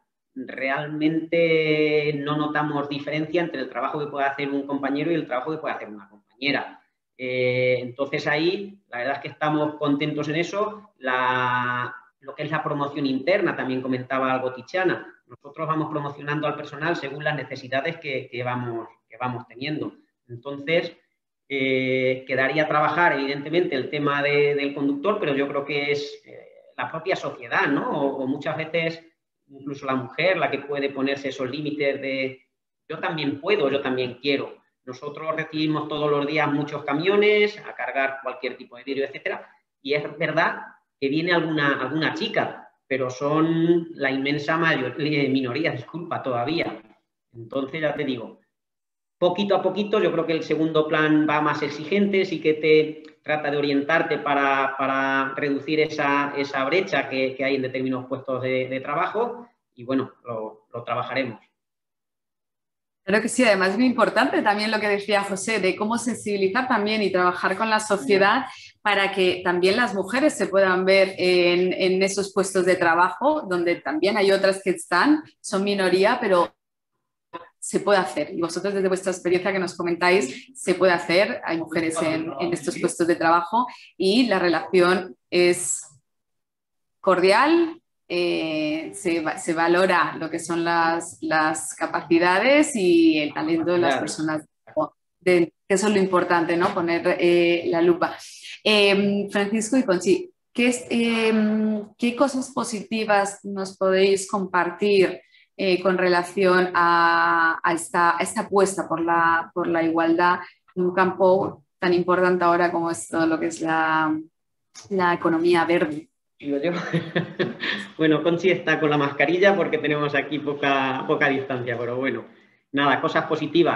realmente no notamos diferencia entre el trabajo que puede hacer un compañero y el trabajo que puede hacer una compañera. Entonces ahí, la verdad es que estamos contentos en eso. Lo que es la promoción interna, también comentaba algo Tiziana. Nosotros vamos promocionando al personal según las necesidades que vamos teniendo. Entonces, quedaría trabajar, evidentemente, el tema del conductor, pero yo creo que es la propia sociedad, ¿no? O muchas veces incluso la mujer la que puede ponerse esos límites de yo también puedo, yo también quiero. Nosotros recibimos todos los días muchos camiones a cargar cualquier tipo de vidrio, etcétera, y es verdad que viene alguna chica, pero son la inmensa minoría, disculpa, todavía. Entonces, ya te digo, poquito a poquito, yo creo que el segundo plan va más exigente, sí que te trata de orientarte para reducir esa brecha que hay en determinados puestos de trabajo, y bueno, lo trabajaremos.
Claro que sí, además es muy importante también lo que decía José, de cómo sensibilizar también y trabajar con la sociedad para que también las mujeres se puedan ver en esos puestos de trabajo, donde también hay otras que son minoría, pero se puede hacer. Y vosotros, desde vuestra experiencia que nos comentáis, se puede hacer. Hay mujeres en estos puestos de trabajo y la relación es cordial. Se valora lo que son las capacidades y el talento de las personas. Que eso es lo importante, ¿no? Poner la lupa. Francisco y Conchi, ¿qué cosas positivas nos podéis compartir con relación a esta apuesta por la igualdad en un campo tan importante ahora como es todo lo que es la economía verde?
Bueno, Conchi está con la mascarilla porque tenemos aquí poca distancia, pero bueno, nada, cosas positivas.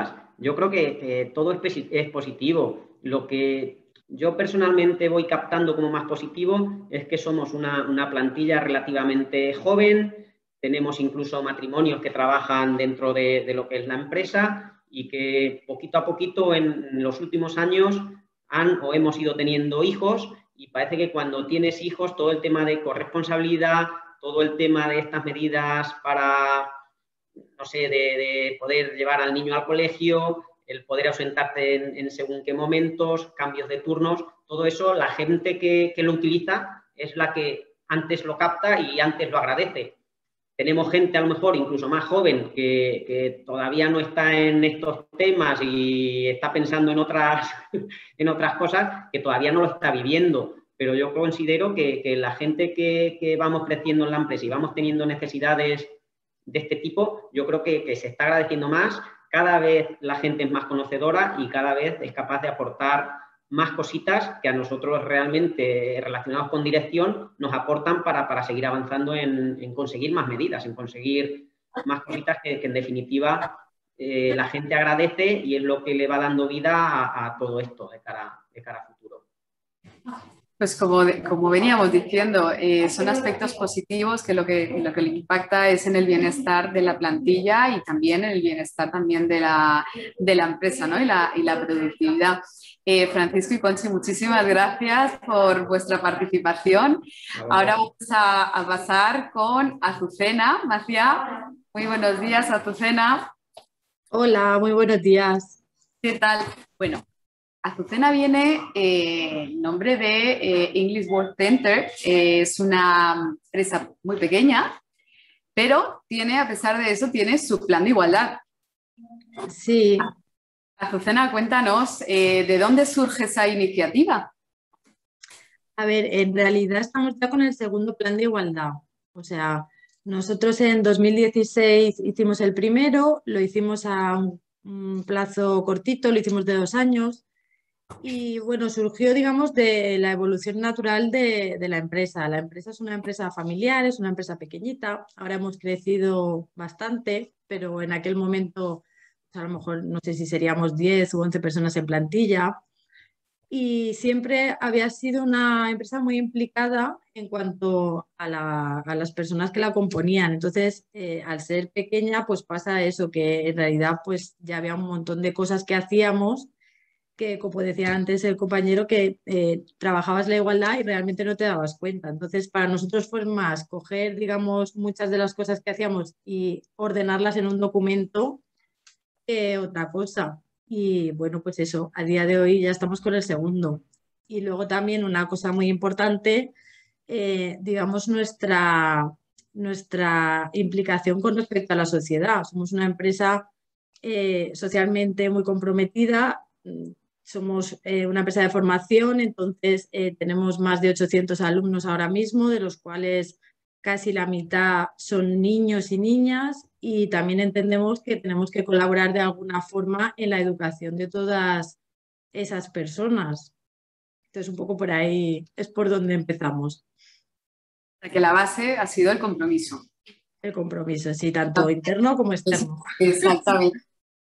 yo creo que todo es positivo. Lo que yo personalmente voy captando como más positivo es que somos una plantilla relativamente joven, tenemos incluso matrimonios que trabajan dentro de lo que es la empresa y que poquito a poquito en los últimos años hemos ido teniendo hijos, y parece que cuando tienes hijos todo el tema de corresponsabilidad, todo el tema de estas medidas para, no sé, de poder llevar al niño al colegio, el poder ausentarte en según qué momentos, cambios de turnos, todo eso la gente que lo utiliza es la que antes lo capta y antes lo agradece. Tenemos gente a lo mejor incluso más joven que todavía no está en estos temas y está pensando en otras cosas, que todavía no lo está viviendo. Pero yo considero que la gente que vamos creciendo en la empresa y vamos teniendo necesidades de este tipo, yo creo que se está agradeciendo más. Cada vez la gente es más conocedora y cada vez es capaz de aportar más cositas que a nosotros realmente relacionados con dirección nos aportan para seguir avanzando en conseguir más medidas, en conseguir más cositas que en definitiva la gente agradece y es lo que le va dando vida a todo esto de cara a futuro.
Pues como veníamos diciendo, son aspectos positivos que lo que le impacta es en el bienestar de la plantilla y también en el bienestar también de la empresa, ¿no? y la productividad. Francisco y Conchi, muchísimas gracias por vuestra participación. Ahora vamos a pasar con Azucena Maciá. Muy buenos días, Azucena.
Hola, muy buenos días.
¿Qué tal? Bueno, Azucena viene en nombre de English World Center. Es una empresa muy pequeña, pero a pesar de eso, tiene su plan de igualdad.
Sí.
Azucena, cuéntanos, ¿de dónde surge esa iniciativa?
A ver, en realidad estamos ya con el segundo plan de igualdad. O sea, nosotros en 2016 hicimos el primero, lo hicimos a un plazo cortito, lo hicimos de 2 años. Y bueno, surgió, digamos, de la evolución natural de la empresa. La empresa es una empresa familiar, es una empresa pequeñita. Ahora hemos crecido bastante, pero en aquel momento, pues a lo mejor no sé si seríamos 10 u 11 personas en plantilla. Y siempre había sido una empresa muy implicada en cuanto a las personas que la componían. Entonces, al ser pequeña, pues pasa eso, que en realidad pues ya había un montón de cosas que hacíamos que, como decía antes el compañero, que trabajabas la igualdad y realmente no te dabas cuenta. Entonces, para nosotros fue más coger, digamos, muchas de las cosas que hacíamos y ordenarlas en un documento que otra cosa. Y bueno, pues eso, a día de hoy ya estamos con el segundo. Y luego también una cosa muy importante, digamos, nuestra implicación con respecto a la sociedad. Somos una empresa socialmente muy comprometida. Somos una empresa de formación, entonces tenemos más de 800 alumnos ahora mismo, de los cuales casi la mitad son niños y niñas, y también entendemos que tenemos que colaborar de alguna forma en la educación de todas esas personas. Entonces, un poco por ahí es por donde empezamos.
Que la base ha sido el compromiso.
El compromiso, sí, tanto interno como externo.
Exactamente.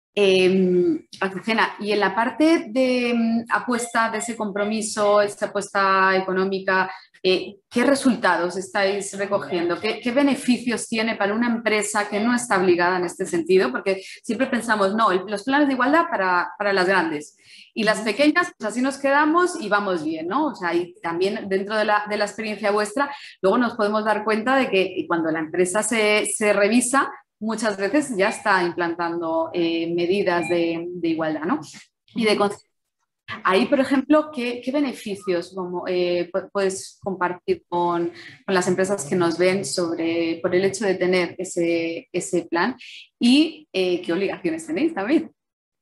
Azucena, y en la parte de apuesta de ese compromiso, esta apuesta económica, ¿qué resultados estáis recogiendo? ¿Qué beneficios tiene para una empresa que no está obligada en este sentido? Porque siempre pensamos, no, los planes de igualdad para las grandes y las pequeñas, pues así nos quedamos y vamos bien, ¿no? O sea, y también dentro de la experiencia vuestra, luego nos podemos dar cuenta de que cuando la empresa se revisa, muchas veces ya está implantando medidas de igualdad, ¿no? Y ahí, por ejemplo, ¿qué beneficios puedes compartir con las empresas que nos ven por el hecho de tener ese plan y qué obligaciones tenéis también?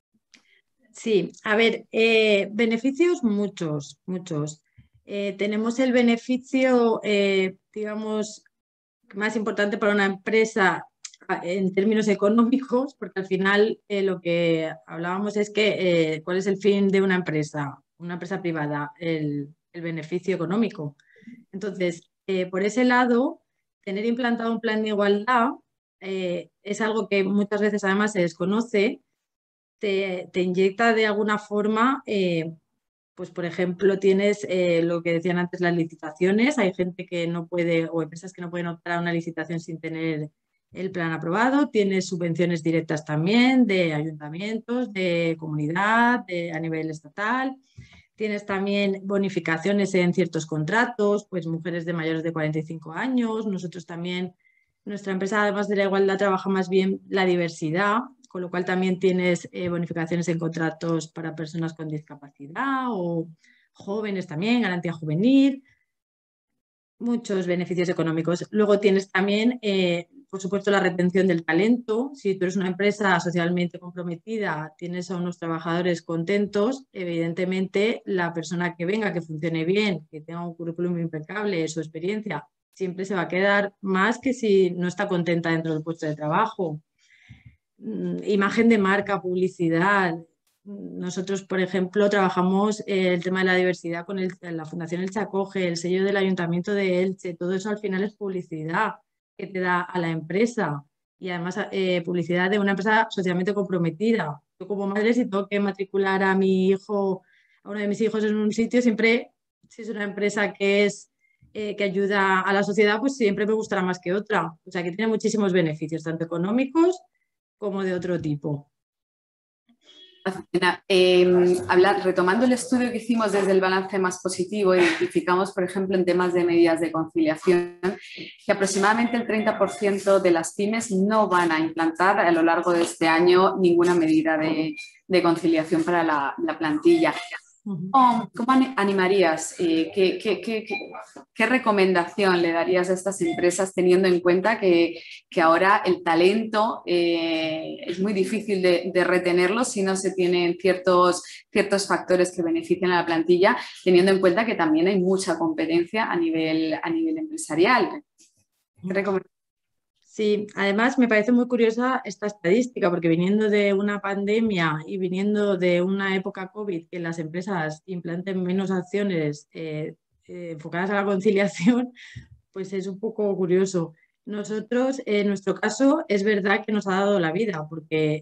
Sí, a ver, beneficios muchos. Tenemos el beneficio, digamos, más importante para una empresa en términos económicos, porque al final lo que hablábamos es que cuál es el fin de una empresa privada, el beneficio económico. Entonces, por ese lado, tener implantado un plan de igualdad es algo que muchas veces además se desconoce, te inyecta de alguna forma, pues por ejemplo tienes lo que decían antes, las licitaciones. Hay gente que no puede, o empresas que no pueden optar a una licitación sin tener el plan aprobado. Tienes subvenciones directas también de ayuntamientos, de comunidad, a nivel estatal. Tienes también bonificaciones en ciertos contratos, pues mujeres de mayores de 45 años. Nosotros también, nuestra empresa, además de la igualdad, trabaja más bien la diversidad, con lo cual también tienes bonificaciones en contratos para personas con discapacidad o jóvenes también, garantía juvenil, muchos beneficios económicos. Luego tienes también, por supuesto, la retención del talento. Si tú eres una empresa socialmente comprometida, tienes a unos trabajadores contentos, evidentemente la persona que venga, que funcione bien, que tenga un currículum impecable, su experiencia, siempre se va a quedar más que si no está contenta dentro del puesto de trabajo. Imagen de marca, publicidad. Nosotros, por ejemplo, trabajamos el tema de la diversidad con la Fundación Elche Acoge, el sello del Ayuntamiento de Elche. Todo eso al final es publicidad que te da a la empresa y además publicidad de una empresa socialmente comprometida. Yo como madre, si tengo que matricular a mi hijo, a uno de mis hijos en un sitio, siempre, si es una empresa que ayuda a la sociedad, pues siempre me gustará más que otra. O sea, que tiene muchísimos beneficios, tanto económicos como de otro tipo.
Retomando el estudio que hicimos desde el balance más positivo, identificamos, por ejemplo, en temas de medidas de conciliación, que aproximadamente el 30% de las pymes no van a implantar a lo largo de este año ninguna medida de conciliación para la plantilla. ¿Cómo animarías? ¿Qué recomendación le darías a estas empresas teniendo en cuenta que ahora el talento es muy difícil de retenerlo si no se tienen ciertos factores que benefician a la plantilla, teniendo en cuenta que también hay mucha competencia a nivel empresarial? ¿Qué recomendarías?
Sí, además me parece muy curiosa esta estadística, porque viniendo de una pandemia y viniendo de una época COVID, que las empresas implanten menos acciones enfocadas a la conciliación, pues es un poco curioso. Nosotros, en nuestro caso, es verdad que nos ha dado la vida, porque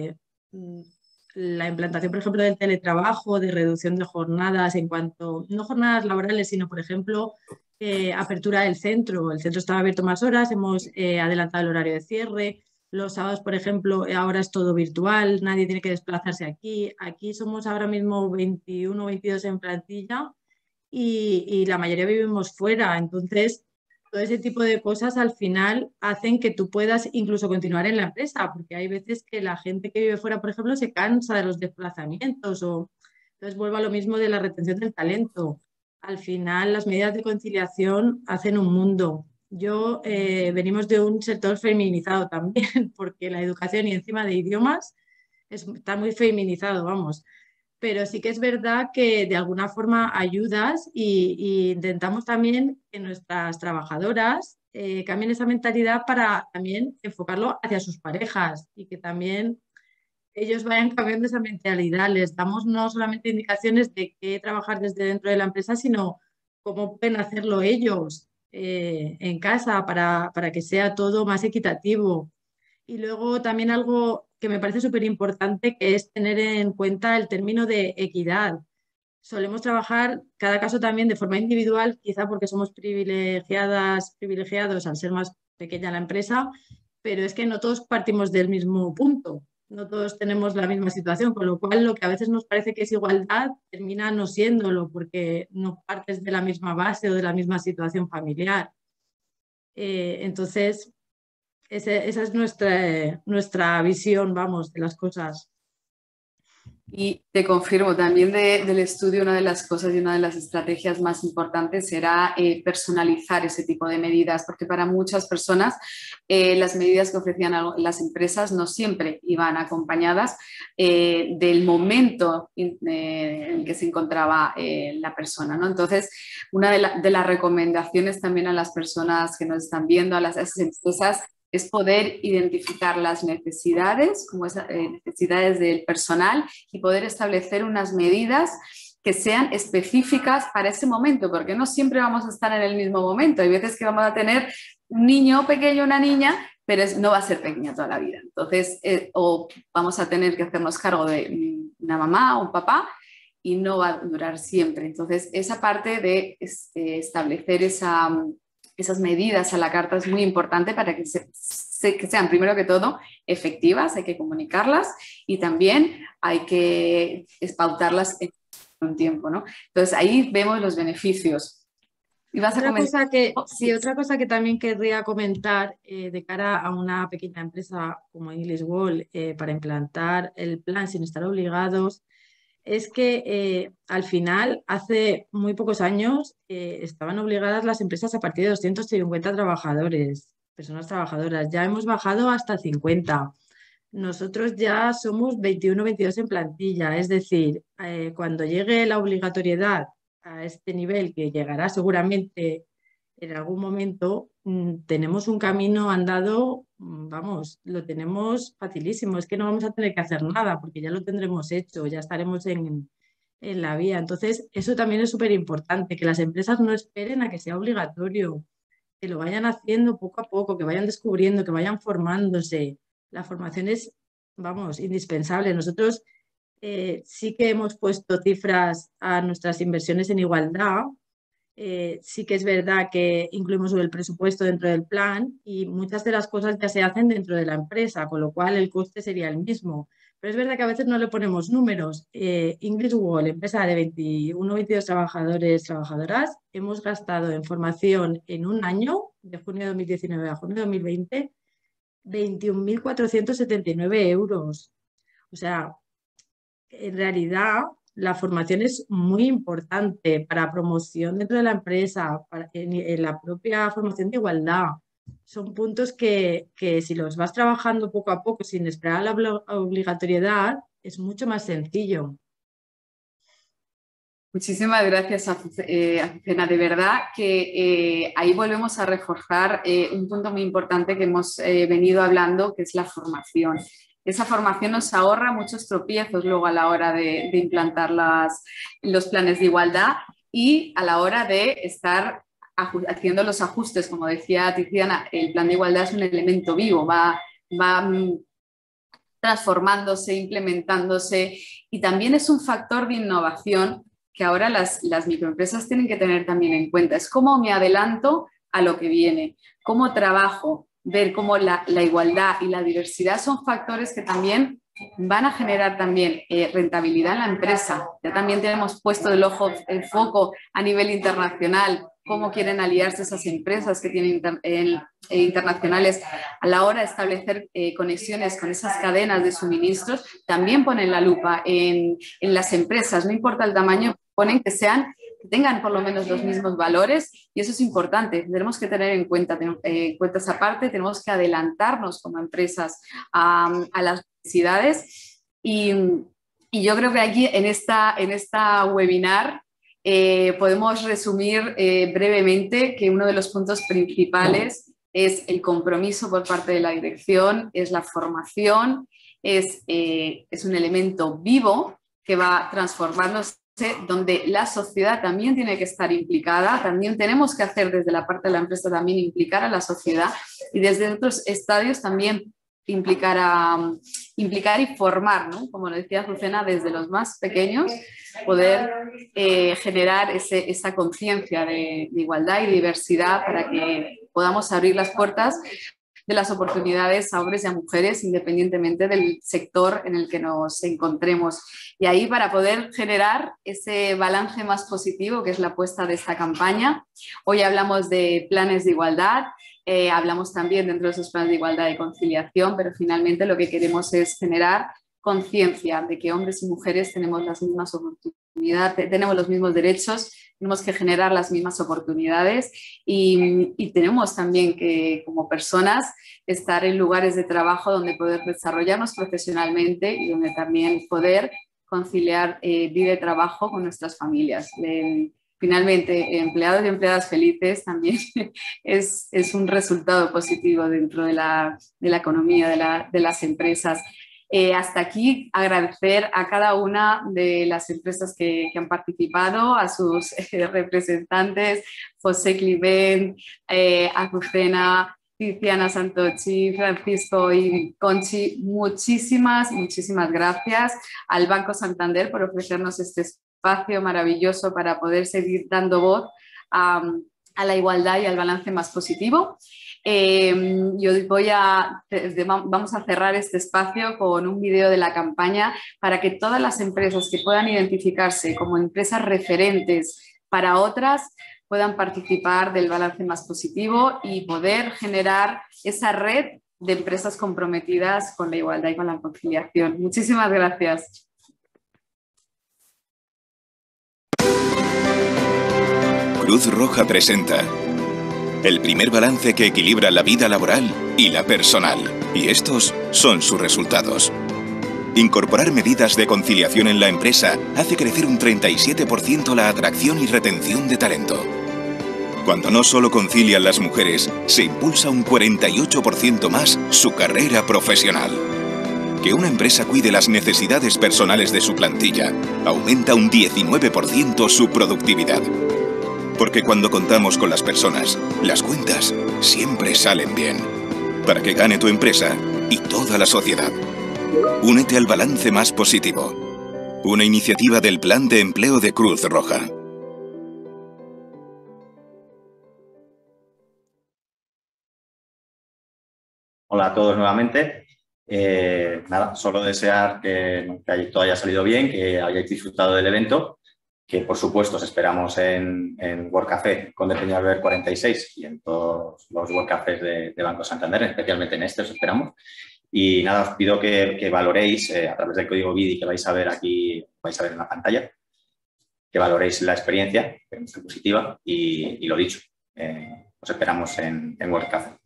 la implantación, por ejemplo, del teletrabajo, de reducción de jornadas en cuanto, no jornadas laborales, sino, por ejemplo, apertura del centro. El centro estaba abierto más horas, hemos adelantado el horario de cierre. Los sábados, por ejemplo, ahora es todo virtual, nadie tiene que desplazarse aquí. Aquí somos ahora mismo 21 o 22 en plantilla y la mayoría vivimos fuera. Entonces, todo ese tipo de cosas al final hacen que tú puedas incluso continuar en la empresa, porque hay veces que la gente que vive fuera, por ejemplo, se cansa de los desplazamientos entonces vuelvo a lo mismo de la retención del talento. Al final las medidas de conciliación hacen un mundo. Venimos de un sector feminizado también, porque la educación y encima de idiomas está muy feminizado, vamos. Pero sí que es verdad que de alguna forma ayudas y intentamos también que nuestras trabajadoras cambien esa mentalidad para también enfocarlo hacia sus parejas y que también ellos vayan cambiando esa mentalidad. Les damos no solamente indicaciones de qué trabajar desde dentro de la empresa, sino cómo pueden hacerlo ellos en casa para que sea todo más equitativo. Y luego también algo que me parece súper importante, que es tener en cuenta el término de equidad. Solemos trabajar cada caso también de forma individual, quizá porque somos privilegiados al ser más pequeña la empresa, pero es que no todos partimos del mismo punto. No todos tenemos la misma situación, con lo cual lo que a veces nos parece que es igualdad termina no siéndolo porque no partes de la misma base o de la misma situación familiar. Entonces, esa es nuestra visión, vamos, de las cosas.
Y te confirmo, también del estudio, una de las cosas y una de las estrategias más importantes será personalizar ese tipo de medidas, porque para muchas personas las medidas que ofrecían las empresas no siempre iban acompañadas del momento en que se encontraba la persona, ¿no? Entonces, una de las recomendaciones también a las personas que nos están viendo, a esas empresas, es poder identificar las necesidades, como esas necesidades del personal, y poder establecer unas medidas que sean específicas para ese momento, porque no siempre vamos a estar en el mismo momento. Hay veces que vamos a tener un niño pequeño, una niña, pero no va a ser pequeña toda la vida. Entonces, o vamos a tener que hacernos cargo de una mamá o un papá y no va a durar siempre. Entonces, esa parte de establecer esas medidas a la carta es muy importante para que sean, primero que todo, efectivas, hay que comunicarlas y también hay que pautarlas en un tiempo, ¿no? Entonces, ahí vemos los beneficios.
Otra cosa que también querría comentar de cara a una pequeña empresa como English Wall para implantar el plan sin estar obligados, es que al final, hace muy pocos años, estaban obligadas las empresas a partir de 250 trabajadores, personas trabajadoras. Ya hemos bajado hasta 50. Nosotros ya somos 21 o 22 en plantilla, es decir, cuando llegue la obligatoriedad a este nivel, que llegará seguramente en algún momento, tenemos un camino andado, vamos, lo tenemos facilísimo, es que no vamos a tener que hacer nada porque ya lo tendremos hecho, ya estaremos en la vía. Entonces, eso también es súper importante, que las empresas no esperen a que sea obligatorio, que lo vayan haciendo poco a poco, que vayan descubriendo, que vayan formándose. La formación es, vamos, indispensable. Nosotros sí que hemos puesto cifras a nuestras inversiones en igualdad. Sí que es verdad que incluimos el presupuesto dentro del plan y muchas de las cosas ya se hacen dentro de la empresa, con lo cual el coste sería el mismo. Pero es verdad que a veces no le ponemos números. English Wall, empresa de 21 o 22 trabajadores, trabajadoras, hemos gastado en formación en un año, de junio de 2019 a junio de 2020, 21.479 euros. O sea, en realidad la formación es muy importante para promoción dentro de la empresa, en la propia formación de igualdad. Son puntos que si los vas trabajando poco a poco sin esperar a la obligatoriedad, es mucho más sencillo.
Muchísimas gracias, Azucena. De verdad que ahí volvemos a reforzar un punto muy importante que hemos venido hablando, que es la formación. Esa formación nos ahorra muchos tropiezos luego a la hora de implantar los planes de igualdad y a la hora de estar haciendo los ajustes. Como decía Tiziana, el plan de igualdad es un elemento vivo, va transformándose, implementándose y también es un factor de innovación que ahora las microempresas tienen que tener también en cuenta. Es cómo me adelanto a lo que viene, cómo trabajo, ver cómo la igualdad y la diversidad son factores que también van a generar también rentabilidad en la empresa. Ya también tenemos puesto el foco a nivel internacional, cómo quieren aliarse esas empresas que tienen internacionales a la hora de establecer conexiones con esas cadenas de suministros. También ponen la lupa en las empresas, no importa el tamaño, ponen que tengan por lo menos los mismos valores y eso es importante. Tenemos que tener en cuenta esa parte, tenemos que adelantarnos como empresas a las necesidades y yo creo que aquí en esta webinar podemos resumir brevemente que uno de los puntos principales es el compromiso por parte de la dirección, es la formación, es un elemento vivo que va transformándose, donde la sociedad también tiene que estar implicada, también tenemos que hacer desde la parte de la empresa también implicar a la sociedad y desde otros estadios también implicar y formar, ¿no? Como lo decía Azucena, desde los más pequeños, poder generar esa conciencia de igualdad y diversidad para que podamos abrir las puertas de las oportunidades a hombres y a mujeres independientemente del sector en el que nos encontremos. Y ahí para poder generar ese balance más positivo que es la apuesta de esta campaña. Hoy hablamos de planes de igualdad, hablamos también dentro de esos planes de igualdad y conciliación, pero finalmente lo que queremos es generar conciencia de que hombres y mujeres tenemos las mismas oportunidades, tenemos los mismos derechos, tenemos que generar las mismas oportunidades y tenemos también que, como personas, estar en lugares de trabajo donde poder desarrollarnos profesionalmente y donde también poder conciliar vida y trabajo con nuestras familias. Finalmente, empleados y empleadas felices también es un resultado positivo dentro de la economía de las empresas. Hasta aquí agradecer a cada una de las empresas que han participado, a sus representantes, José Climent, Azucena, Tiziana Santochi, Francisco y Conchi, muchísimas gracias al Banco Santander por ofrecernos este espacio maravilloso para poder seguir dando voz a la igualdad y al balance más positivo. Vamos a cerrar este espacio con un vídeo de la campaña para que todas las empresas que puedan identificarse como empresas referentes para otras puedan participar del balance más positivo y poder generar esa red de empresas comprometidas con la igualdad y con la conciliación. Muchísimas gracias.
Cruz Roja presenta el primer balance que equilibra la vida laboral y la personal. Y estos son sus resultados. Incorporar medidas de conciliación en la empresa hace crecer un 37% la atracción y retención de talento. Cuando no solo concilian las mujeres, se impulsa un 48% más su carrera profesional. Que una empresa cuide las necesidades personales de su plantilla aumenta un 19% su productividad. Porque cuando contamos con las personas, las cuentas siempre salen bien. Para que gane tu empresa y toda la sociedad. Únete al balance más positivo. Una iniciativa del Plan de Empleo de Cruz Roja.
Hola a todos nuevamente. Nada, solo desear que todo haya salido bien, que hayáis disfrutado del evento, que por supuesto os esperamos en WorkCafé Conde Peñalver 46 y en todos los WorkCafés de Banco Santander, especialmente en este os esperamos. Y nada, os pido que valoréis a través del código BIDI que vais a ver aquí, vais a ver en la pantalla, que valoréis la experiencia, que es muy positiva, y lo dicho, os esperamos en WorkCafé.